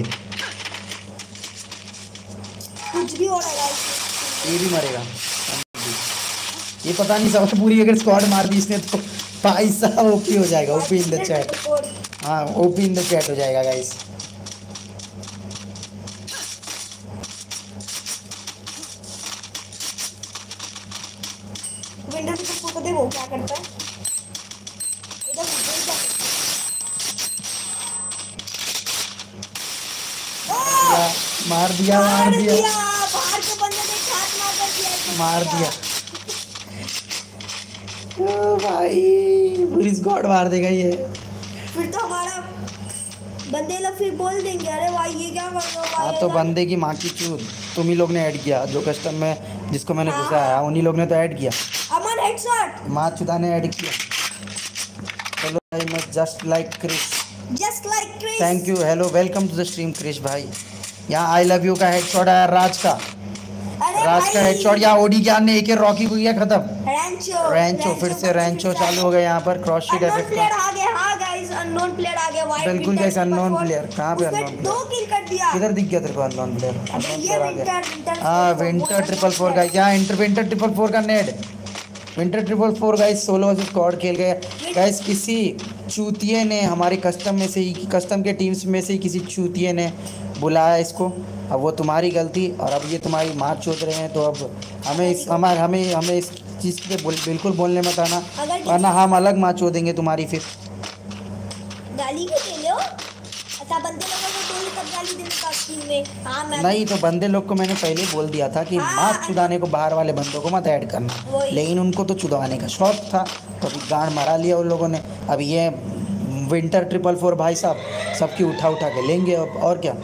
कुछ भी हो रहा है। ये भी मरेगा। ये पता नहीं सब पूरी अगर स्क्वाड मार दी इसने तो भाई साहब ओपी हो जाएगा। OP in the chat. हाँ ओपी इन द चैट हो जाएगा गाइस। विंडो की फोटो देखो क्या करता है। इधर मार दिया मार दिया बाहर के बंदे ने छात मार कर दिया मार दिया। ओ भाई पूरी स्क्वाड मार देगा ये। फिर तो हमारा बंदे लोग फिर बोल देंगे अरे भाई ये क्या कर रहे हो भाई। हाँ तो बंदे की माँ की चूत तुम ही लोग ने ऐड किया। जो कस्टम में जिसको मैंने हाँ। घुसाया उन्हीं लोग ने तो ऐड किया। अमन हेडशॉट माँ चुदा ने ऐड किया। हेलो भाई मैं just like Krish. Just like Krish. Thank you hello welcome to the stream Krish भाई। यहाँ आई लव यू का हेडशॉट आया राज का। राज का हेडशॉट। यहाँ ओडी ज्ञान ने एक रॉकी को किया खत्म। रैंचो रैंचो फिर से रैंचो चालू हो गया यहाँ पर क्रॉस शीट इफेक्ट प्लेयर आ गया। हां गाइस अननोन प्लेयर आ गया। वाइट बिल्कुल गाइस अननोन प्लेयर। कहाँ पे अननोन दो प्लेयर किल कर दिया। किधर दिख गया तेरे को अननोन प्लेयर। अननोन ये प्लेयर आ गया। विंटर हाँ विंटर ट्रिपल फोर गाइस। यहाँ इंटर विंटर ट्रिपल फोर का नेड winter triple four guys solo versus squad खेल गए गाइस। किसी चूतिए ने हमारे कस्टम में से ही कस्टम के टीम्स में से ही किसी चूतिए ने बुलाया इसको। अब वो तुम्हारी गलती और अब ये तुम्हारी मार चोद रहे हैं, तो अब हमें इस हमारे हमें हमें इस चीज़ पे बिल्कुल बोलने मत आना, वरना हम अलग मार चोदेंगे तुम्हारी। फिर गाली क्यों दे लो? अच्छा बंदे लोगों को तो ही कब गाली देने का टीम में? हाँ मैं नहीं तो बंदे लोग को मैंने पहले बोल दिया था कि मार चुदाने को बाहर वाले बंदों को मत ऐड करना, लेकिन उनको तो चुदवाने का शौक था, तो अभी गांड मारा लिया उन लोगों ने। अब ये विंटर ट्रिपल फोर भाई साहब सबकी उठा उठा के लेंगे अब, और क्या।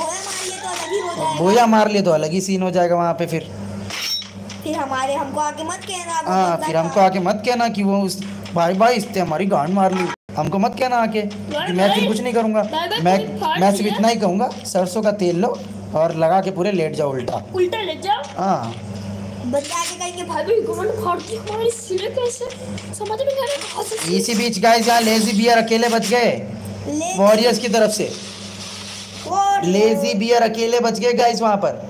बोया मार लिए तो अलग ही सीन हो जाएगा वहाँ पे। फिर फिर हमारे हमको आके मत कहना। हाँ फिर हमको आके मत कहना कि वो उस भाई भाई इससे हमारी गांड मार ली। हमको मत कहना आके कि मैं फिर कुछ नहीं करूँगा। मैं मैं सिर्फ इतना ही कहूँगा, सरसों का तेल लो और लगा के पूरे लेट जाओ उल्टा उल्टा लेट जाओ। हाँ बता के कहेंगे भाई भाई घमंड फाड़ती हमारी सिरे कैसे समझ में नहीं आ रहा। इसी बीच गाइस यहाँ लेजी बियर अकेले बच गए वॉरियर्स की तरफ से। लेजी बियर अकेले बच गए गाइस वहाँ पर।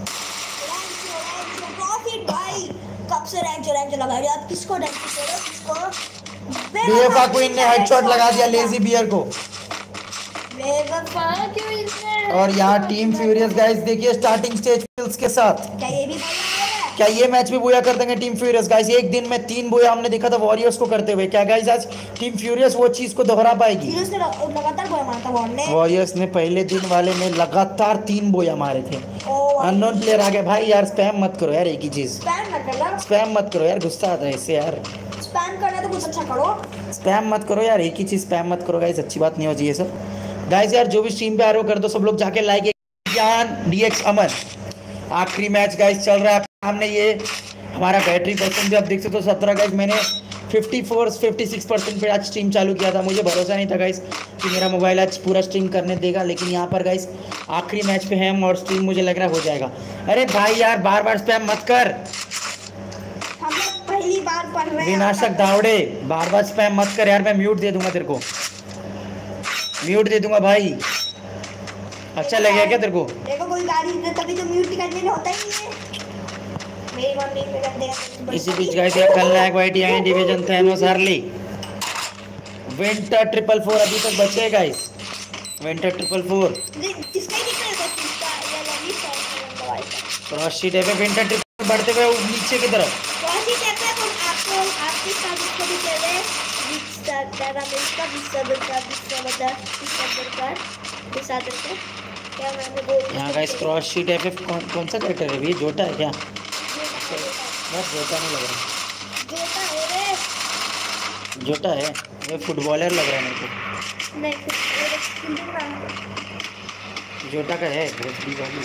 कब से रैंक जो रैंक लगा रहे आप? किसको रैंक किसको? बेवफा क्वीन ने हेडशॉट लगा दिया लेजी बियर को। बेवफा क्वीन ने। और यहाँ टीम फ्यूरियस गाइस देखिए स्टार्टिंग स्टेज किल्स के साथ। क्या ये भी बोया? क्या ये मैच भी बोया कर देंगे टीम फ्यूरियस गाइस? एक दिन में तीन बोया हमने देखा था वॉरियर्स को करते हुए। क्या गाइस आज टीम फ्यूरियस वो चीज को दोहरा पाएगी? लगातार बोया मारा था वॉर्ने। वॉरियर्स ने पहले दिन वाले में लगातार तीन बोया मारे थे। अननोन प्लेयर आ गए भाई। यार स्पैम मत करो यार, एक ही चीज स्पैम मत करना। स्पैम मत करो यार, गुस्सा आता है इससे यार। स्पैम करना तो कुछ अच्छा करो। स्पैम मत करो यार, एक ही चीज स्पैम मत करो गाइस, अच्छी बात नहीं हो चाहिए सब। गाइस यार जो भी स्ट्रीम पे आ रहे हो कर दो सब लोग जाके लाइक। ज्ञान डीएक्स अमन आखिरी मैच गाइस चल रहा है सामने। ये हमारा बैटरी परसेंट भी आप देख सकते हो सत्रह गाइस। मैंने चौवन छप्पन परसेंट पे आज स्ट्रीम चालू किया था। मुझे भरोसा नहीं था गाइस कि मेरा मोबाइल आज पूरा स्ट्रीम करने देगा, लेकिन यहाँ पर गाइस आखिरी मैच पे है हम और स्ट्रीम मुझे लग रहा हो जाएगा। अरे भाई यार बार बार स्पैम मत कर, हम लोग पहली बार पढ़ रहे हैं। विनाशक दावड़े बार बार स्पैम मत कर यार, मैं म्यूट दे दूंगा तेरे को, म्यूट दे दूंगा भाई। अच्छा लगेगा क्या तेरे को? देखो कोई गाड़ी दे तभी तो म्यूट करने में होता ही नहीं है। मेरी मम्मी पे कर देगा। इसी बीच गाइस ये खलनायक whitey I division Thanos early winter triple four अभी तक बचे हैं गाइस। विंटर ट्रिपल फोर किसका ही दिख रहा है? किसका या लगी साइड क्रॉस शीट है विंटर ट्रिपल बढ़ते हुए नीचे की तरफ। क्रॉस शीट है तो आपको आपके साथ इसको भी दे दे बीच तक दादा मिलता बीच सर्वर का बीच सर्वर बीच सर्वर का बीच सर्वर का क्या मैंने बोल यहाँ गाइस क्रॉस शीट एफएफ कौन कौन सा कैरेक्टर है? ये जोटा है क्या? बस जोटा नहीं लग रहा। जोटा है रे। जोटा है ये फुटबॉलर लग रहा है मेरे को। नहीं फुटबॉलर का जोटा का है रेफरी वाली।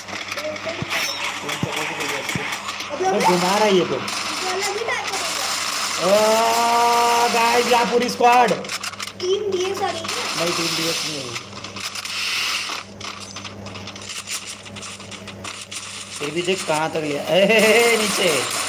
वो घुमा रहा है ये तो। ओह गाइस यहाँ पूरी स्क्वाड टीम डीएक्स आ रही है। नहीं टीम डीएक्स नहीं है। फिर भी देख कहाँ तक लिया। ए नीचे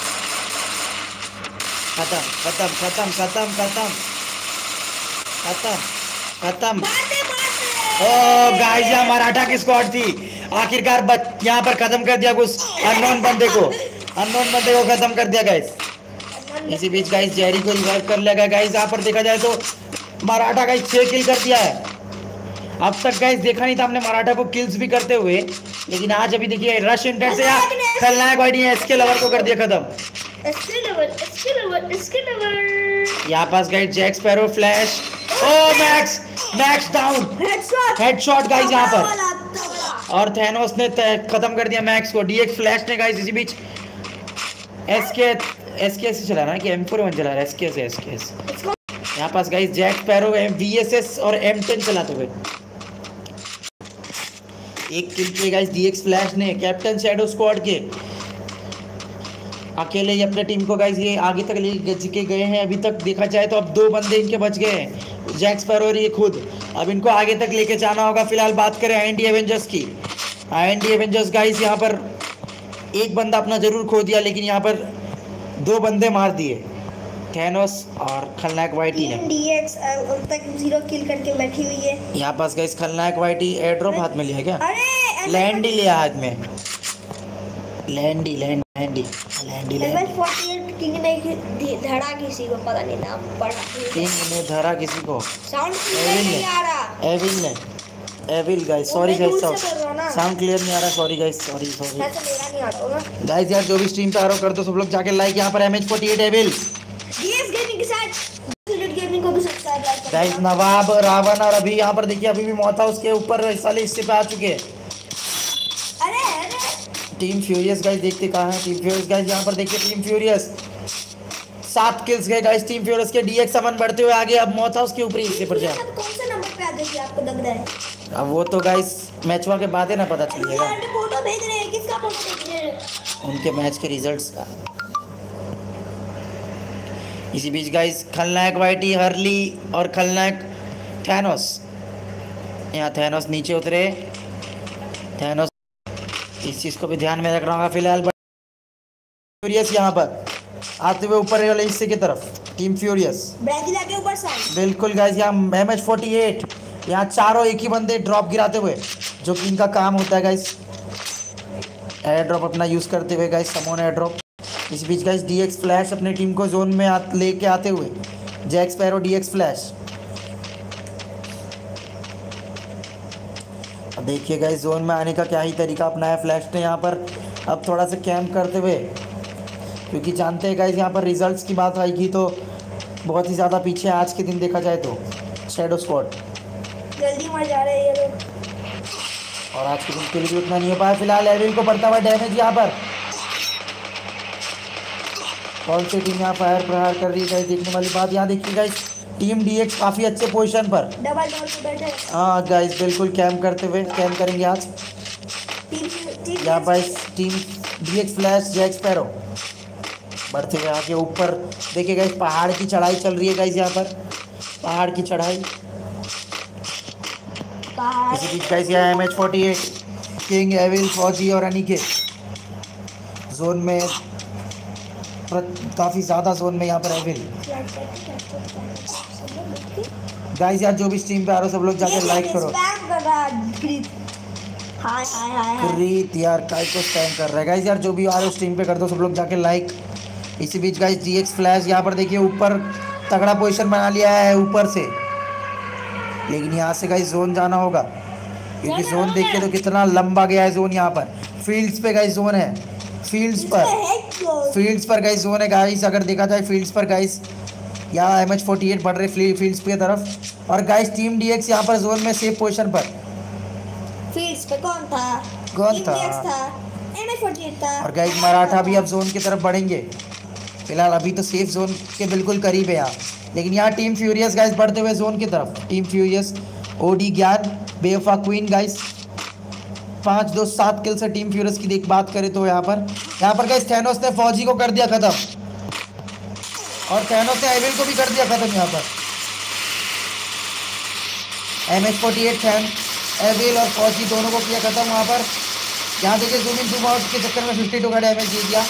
खत्म खत्म खत्म खत्म खत्म खत्म खत्म। ओ गाइस यहाँ मराठा की स्क्वाड थी, आखिरकार यहाँ पर खत्म कर दिया कुछ अननोन बंदे को, अननोन बंदे को खत्म कर दिया गाइस। इसी बीच गाइस जेरी को रिवाइव कर लिया गया गाइस। यहाँ पर देखा जाए तो मराठा गाइस छह किल कर दिया है। अब तक गाइस देखा नहीं था हमने मराठा को किल्स भी करते हुए, लेकिन आज अभी देखिए रश इंटेंट से यहाँ खलनायक वाइटी ने एसके लवर को कर दिया खत्म। SK lover SK lover SK lover यहाँ पास गाइस जैक स्पैरो फ्लैश। ओ max max down headshot headshot guys यहाँ पर, और थैनोस ने खत्म कर दिया मैक्स को। डीएक्स फ्लैश ने गाइस इसी बीच एसके एसके से चला रहा है कि एम फोर वन चला रहा है एसके से एसके यहाँ पास गाइस जैक स्पैरो वीएसएस और एम टेन चलाते हुए। एक किल किए गाइस डीएक्स फ्लैश ने कैप्टन शैडो स्क्वाड के, अकेले ही अपने टीम को गाइस ये आगे तक ले के गए हैं। अभी तक देखा जाए तो अब दो बंदे इनके बच गए हैं, जैक स्पैरो और ये खुद। अब इनको आगे तक लेके जाना होगा। फिलहाल बात करें आईएनडी एवेंजर्स की। आईएनडी एवेंजर्स गाइस यहाँ पर एक बंदा अपना जरूर खो दिया, लेकिन यहाँ पर दो बंदे मार दिए थैनोस और खलनायक वाइटी ने। डीएक्स अब तक जीरो किल करके बैठी हुई है। यहाँ पास गाइस खलनायक वाइटी एयर ड्रॉप हाथ में लिया क्या? अरे लैंड ही लिया हाथ में, लैंड ही लैंड लैंडी लैंडी लेवल अड़तालीस किंग ने धी- धड़ा किसी को पता नहीं नाम पड़ा किंग ने धरा किसी को। साउंड एविल नहीं ने आ रहा एविल ने एविल गाइस सॉरी मैं गाइस दूर से बोल रहा हूँ ना। साउंड क्लियर नहीं आ रहा सॉरी गाइस सॉरी सॉरी ऐसा मेरा नहीं आता होगा गाइस यार जो भी स्ट्रीम पे आ रहा हो कर दो सब लोग जाके लाइक। यहाँ पर M H forty eight evil DS gaming के साथ सुलिट गेमिंग को भी सब्सक्राइब लाइक करना। गाइस नवाब रावण और अभी यहाँ पर देखिए अभी भी मौत हाउस के ऊपर इस वाले हिस्से पे आ चुके हैं। अरे अरे टीम फ्यूरियस गाइस देखते कहाँ है टीम फ्यूरियस गाइस। यहाँ पर देखिए टीम फ्यूरियस सात किल्स गए गाइस टीम फ्यूरियस के। डीएक्स सेवन बढ़ते हुए आगे अब मौत हाउस के ऊपर ही हिस्से पर जाए। अब कौन से नंबर पे आ गई आपको लग रहा है? अब वो तो गाइस मैचवा के बाद है ना पता चलेगा यार ये फोटो भेज रहे हैं किसका फोटो भेज रहे हैं? उनके मैच के रिजल्ट्स का। इसी बीच गाइस खलनायक वाइटी हर्ली और खलनायक थैनोस, यहाँ थैनोस नीचे उतरे। थैनोस इस चीज़ को भी ध्यान में रखना होगा। फिलहाल फ्यूरियस यहाँ पर आते हुए ऊपर वाले हिस्से की तरफ टीम फ्यूरियस ब्राजील आगे ऊपर साइड। बिल्कुल गाइस यहाँ एम एच फोर्टी एट यहाँ चारों एक ही बंदे ड्रॉप गिराते हुए जो कि इनका काम होता है गाइस एयर ड्रॉप अपना यूज़ करते हुए गाइस समोन एयर ड्रॉप। इस बीच गाइस डीएक्स फ्लैश अपने टीम को जोन में आ, लेके आते हुए जैक स्पैरो डीएक्स फ्लैश। अब देखिए गाइस जोन में आने का क्या ही तरीका अपनाया फ्लैश ने यहाँ पर। अब थोड़ा सा कैम्प करते हुए क्योंकि जानते हैं गाइस यहाँ पर रिजल्ट्स की बात आएगी तो बहुत ही ज़्यादा पीछे आज के दिन देखा जाए तो शैडो स्क्वाड जल्दी मर जा रहे हैं ये लोग। और आज के दिन के लिए भी उतना नहीं हो पाया। फिलहाल एविल को पड़ता हुआ डैमेज यहाँ पर। कौन सी टीम यहाँ फायर प्रहार कर रही है गाइस देखने वाली बात। यहाँ देखिए गाइस टीम डीएक्स काफ़ी अच्छे पोजीशन पर। डबल डोर पे बैठे हाँ गाइस बिल्कुल कैम्प करते हुए कैम्प करेंगे आज। टीम टीम यहाँ पर team DX flash Jack Sparrow बढ़ते हुए आके ऊपर देखिए गाइस पहाड़ की चढ़ाई चल रही है गाइस यहाँ पर पहाड़ की चढ़ाई। पहाड़ इसी बीच गाइस यहाँ M H forty eight king evil फौजी और अनिकेत जोन में काफ़ी ज़्यादा जोन में यहाँ पर एविल। गाइस यार जो भी स्ट्रीम पे आ रहे हो सब लोग जाके लाइक करो। स्पैम कर रहा है ग्रीत। हाय हाय हाय हाय रीत यार काय को स्पैम कर रहा है। गाइस यार जो भी आ रहे हो स्ट्रीम पे कर दो सब लोग जाके लाइक। इसी बीच गाइस डीएक्स फ्लैश यहाँ पर देखिए ऊपर तगड़ा पोजीशन बना लिया है ऊपर से, लेकिन यहाँ से गाइस जोन जाना होगा क्योंकि जोन देखिए तो कितना लंबा गया है जोन। यहाँ पर फील्ड्स पे गाइस जोन है फील्ड्स पर फील्ड्स पर गाइस जोन है गाइस। अगर देखा जाए फील्ड्स पर गाइस यहाँ एम एच फोर्टी एट बढ़ रहे फील्ड्स की तरफ और गाइस टीम डीएक्स यहाँ पर जोन में सेफ पोजीशन पर। फील्ड्स पे कौन था? कौन था? एम एच फोर्टी एट था। और गाइस मराठा भी अब जोन की तरफ बढ़ेंगे। फिलहाल अभी तो सेफ जोन के बिल्कुल करीब है यहाँ, लेकिन यहाँ टीम फ्यूरियस गाइस बढ़ते हुए जोन की तरफ। टीम फ्यूरियस ओडी ज्ञान बेवफा क्वीन गाइस पाँच दो सात किल से टीम फ्यूरियस की देख बात करें तो यहाँ पर यहाँ पर गाइस थैनोस ने फौजी को कर दिया खत्म और थैनोस ने एविल को भी कर दिया खत्म। यहाँ पर एम एच फोर्टी एट थैन एविल और फौजी दोनों को किया खत्म। वहाँ पर यहाँ देखिए जूम इन जूम आउट के चक्कर में फिफ्टी टू का डैमेज दे दिया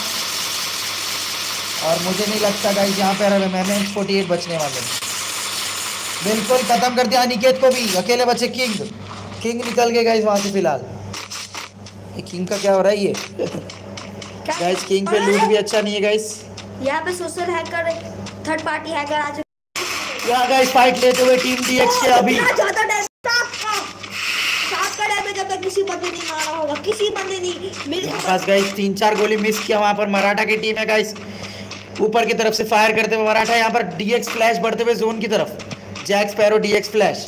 और मुझे नहीं लगता गाइस यहाँ पर एम एच फोर्टी एट बचने वाले। बिल्कुल खत्म कर दिया अनिकेत को भी। अकेले बचे किंग किंग निकल गए गाइस वहाँ से। फिलहाल ये किंग का क्या हो रहा है ये गाइस किंग पे लूट भी अच्छा नहीं है गाइस। यहाँ पे social hacker third party hacker आ चुके यहाँ गाइस फाइट लेते हुए टीम डीएक्स के अभी ज्यादा डैमेज सात का डैमेज अब तक किसी बंदे नहीं मारा होगा किसी बंदे नहीं मेरे पास गाइस तीन चार गोली मिस किया। वहाँ पर मराठा की टीम है गाइस ऊपर की तरफ से फायर करते हुए मराठा। यहाँ पर डीएक्स फ्लैश बढ़ते हुए जोन की तरफ जैक स्पैरो डीएक्स फ्लैश।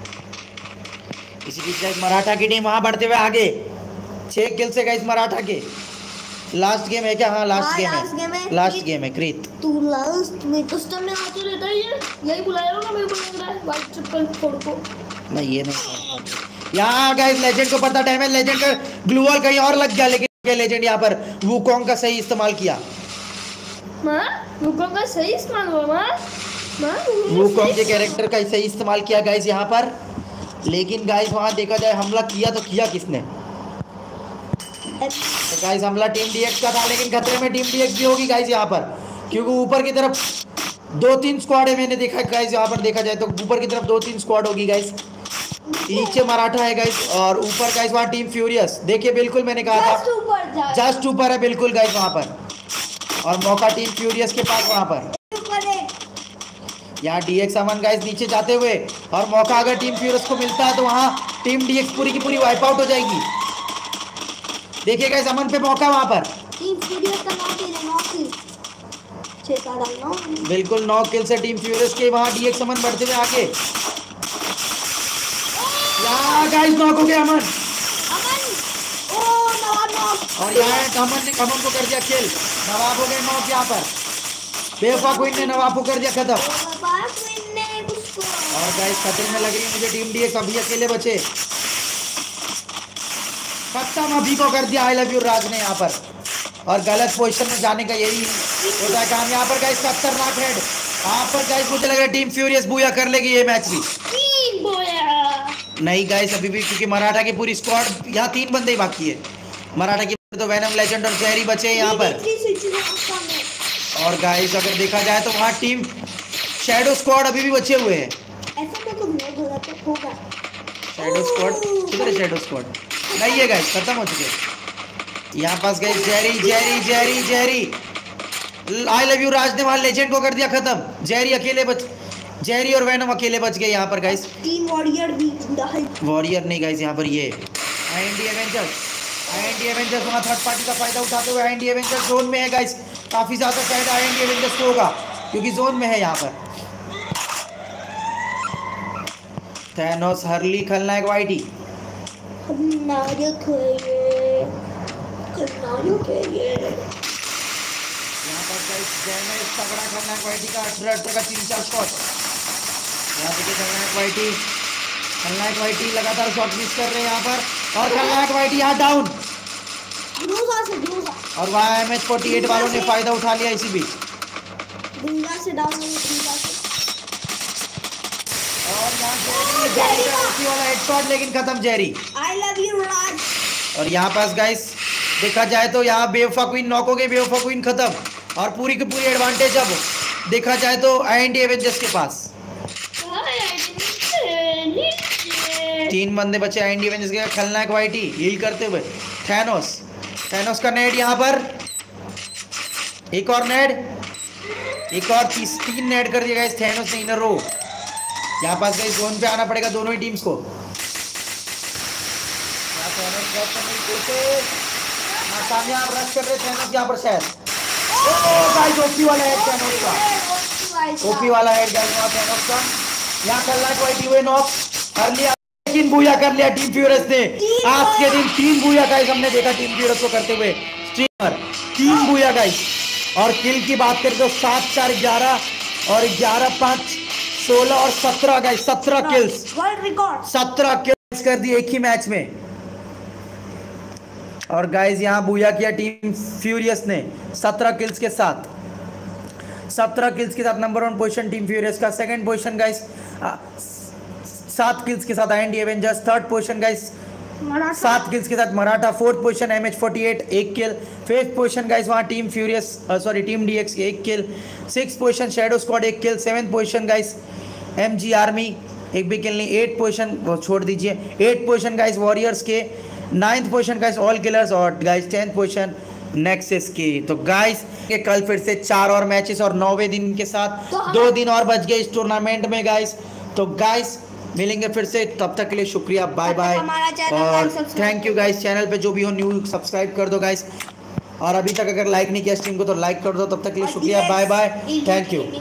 इसी बीच गाइस मराठा की टीम वहाँ बढ़ते हुए आगे छह किल से गाइस मराठा के। लास्ट गेम है क्या? हाँ लास्ट गेम है लास्ट गेम है क्रीत। तू लास्ट में कस्टम में आते रहता है ये यही बुलाया होगा मेरे को लग रहा है वाइट चप्पल फोड़ को। नहीं ये नहीं। यहाँ गाइस लेजेंड को पता डैमेज लेजेंड का ग्लूवॉल कहीं और लग गया, लेकिन लेजेंड यहाँ पर वुकोंग का सही इस्तेमाल किया। मां वुकोंग का सही इस्तेमाल हुआ मां मां वुकोंग के कैरेक्टर का सही इस्तेमाल किया गाइस यहाँ पर। लेकिन गाइस वहाँ देखा जाए हमला किया तो किया किसने? तो गाइस हमला टीम डीएक्स का था, लेकिन खतरे में टीम डीएक्स भी होगी गाइस यहाँ पर क्योंकि ऊपर की तरफ दो तीन स्क्वाड है। मैंने देखा गाइस यहाँ पर देखा जाए तो ऊपर की तरफ दो तीन स्क्वाड होगी गाइस। नीचे मराठा है गाइस और ऊपर गाइस वहाँ टीम फ्यूरियस। देखिए बिल्कुल मैंने कहा था जस्ट ऊपर है बिल्कुल गाइस वहां पर, और मौका टीम फ्यूरियस के पास वहां पर। यहाँ डीएक्स अमन गाइस नीचे जाते हुए, और मौका अगर टीम फ्यूरियस को मिलता है तो वहां टीम डीएक्स पूरी की पूरी वाइप आउट हो जाएगी। देखिए गाइस अमन पे मौका वहां पर, टीम फ्यूरियस का नौ किल है, नौ किल, छह साढ़े नौ, बिल्कुल नौ किल से टीम फ्यूरियस के वहां डीएक्स अमन बढ़ते हुए आगे। यहाँ गाइस नॉक हो गया अमन, अमन ओ नवाब नॉक, और यहाँ अमन ने अमन को कर दिया किल। नवाब हो गए नॉक यहाँ पर, बेवफा क्वीन ने नवाब को कर दिया खत्म। और गाइस खतरे में लग रही है मुझे टीम डीएक्स, अभी अकेले बचे, खत्म अभी को कर दिया आई लव यू राज ने यहाँ पर, और गलत पोजीशन में जाने का यही होता है काम यहाँ पर गाइस। खतरनाक हेड यहाँ पर गाइस, मुझे लग रहा है टीम फ्यूरियस बूया कर लेगी ये मैच भी। नहीं गाइस अभी भी, क्योंकि मराठा की पूरी स्क्वाड, यहाँ तीन बंदे ही बाकी है मराठा की, तो वेनम लेजेंड और जेरी बचे यहाँ पर। और गाइस अगर देखा जाए तो वहाँ टीम शैडो स्क्वाड अभी भी बचे हुए हैं। शैडो स्क्वाड किधर है? शैडो स्क्वाड नहीं है गाइस, खत्म हो चुके यहाँ पास guys. Jerry Jerry Jerry Jerry I love you Raj ने वहाँ लेजेंड को कर दिया खत्म। जेरी अकेले बच जेरी और वेनम अकेले बच गए यहाँ पर गाइस। टीम वॉरियर भी जिंदा है, वॉरियर नहीं गाइस यहाँ पर ये आईएनडी एवेंजर्स, आईएनडी एवेंजर्स वहाँ थर्ड पार्टी का फायदा उठाते हुए आईएनडी एवेंजर्स जोन में है गाइस। काफी ज्यादा फायदा आईएनडी एवेंजर्स को होगा क्योंकि जोन में है यहाँ पर। थैनोस हरली खलनायक वाइटी, खलनायक है ये, खलनायक है ये। यहाँ पर गाइस डैमेज तगड़ा खलनायक वाइटी का, अठारह का तीन चार शॉट। यहाँ देखिए खलनायक वाइटी, खलनायक वाइटी लगातार शॉट मिस कर रहे हैं यहाँ पर, और खलनायक वाइटी यहाँ डाउन, ग्रूजा से ग्रूजा, और वहाँ एम एच फोर्टी एट वालों ने फायदा उठा लिया इसी बीच। ग्रूजा से डाउन नहीं, ग्रूजा से। और यहाँ जेरी का उसी वाला हेडशॉट, लेकिन खत्म Jerry. I love you Raj. और यहाँ पास गाइस देखा जाए तो यहाँ बेवफा क्वीन नॉक हो गई, बेवफा क्वीन खत्म, और पूरी की पूरी एडवांटेज अब देखा जाए तो आईएनडी एवेंजर्स के पास। तीन बंदे बचे आईएनडी एवेंजर्स के। खलनायक वाइटी हील करते हुए, थैनोस, थैनोस का नेड यहाँ पर, एक और नेड, एक और तीस तीन नेड कर दिया गाइस थैनोस ने इन अ रो। यहाँ पास गाइस जोन पे आना पड़ेगा दोनों ही टीम्स को। कामयाब रश कर रहे थैनोस यहाँ पर शायद। गाइस ओपी वाला हेड थैनोस का, ओपी वाला हेड गाइस वहाँ थैनोस का। यहाँ खलनायक वाइटी हुए नॉक, कर लिया, लेकिन बूया कर लिया टीम फ्यूरियस ने। आज के दिन तीन बूया गाइस हमने देखा टीम फ्यूरियस को करते हुए, स्ट्रीमर तीन बूया गाइस। और किल की बात करें तो सात चार ग्यारह, और ग्यारह पाँच सोलह, और सत्रह गाइस, सत्रह किल्स, वर्ल्ड रिकॉर्ड, सत्रह किल्स कर दिए एक ही मैच में। और गाइस यहाँ बूया किया टीम फ्यूरियस ने सत्रह किल्स के साथ, सत्रह किल्स के साथ number one position team furious का। सेकंड पोजीशन गाइस सात किल्स के साथ IND avengers. Third position guys सात किल्स के साथ Maratha. Fourth position M H forty eight एक किल। फिफ्थ पोजीशन गाइस वहाँ team furious sorry team DX एक kill. Six position shadow squad एक kill. Seventh position guys MG army एक भी किल नहीं। एट पोजीशन छोड़ दीजिए, एट पोजीशन गाइस वॉरियर्स के। Ninth position guys all killers, और गाइस टेंथ पोजीशन नेक्सस की। तो गाइस के कल फिर से चार और मैचेस और नौवे दिन के साथ तो दो दिन और बच गए इस टूर्नामेंट में गाइस। तो गाइस मिलेंगे फिर से, तब तक के लिए शुक्रिया, बाय बाय। और थैंक यू गाइस, चैनल पे जो भी हो न्यू सब्सक्राइब कर दो गाइस, और अभी तक अगर लाइक नहीं किया स्ट्रीम को तो लाइक कर दो। तब तक के लिए शुक्रिया, बाय बाय, थैंक यू।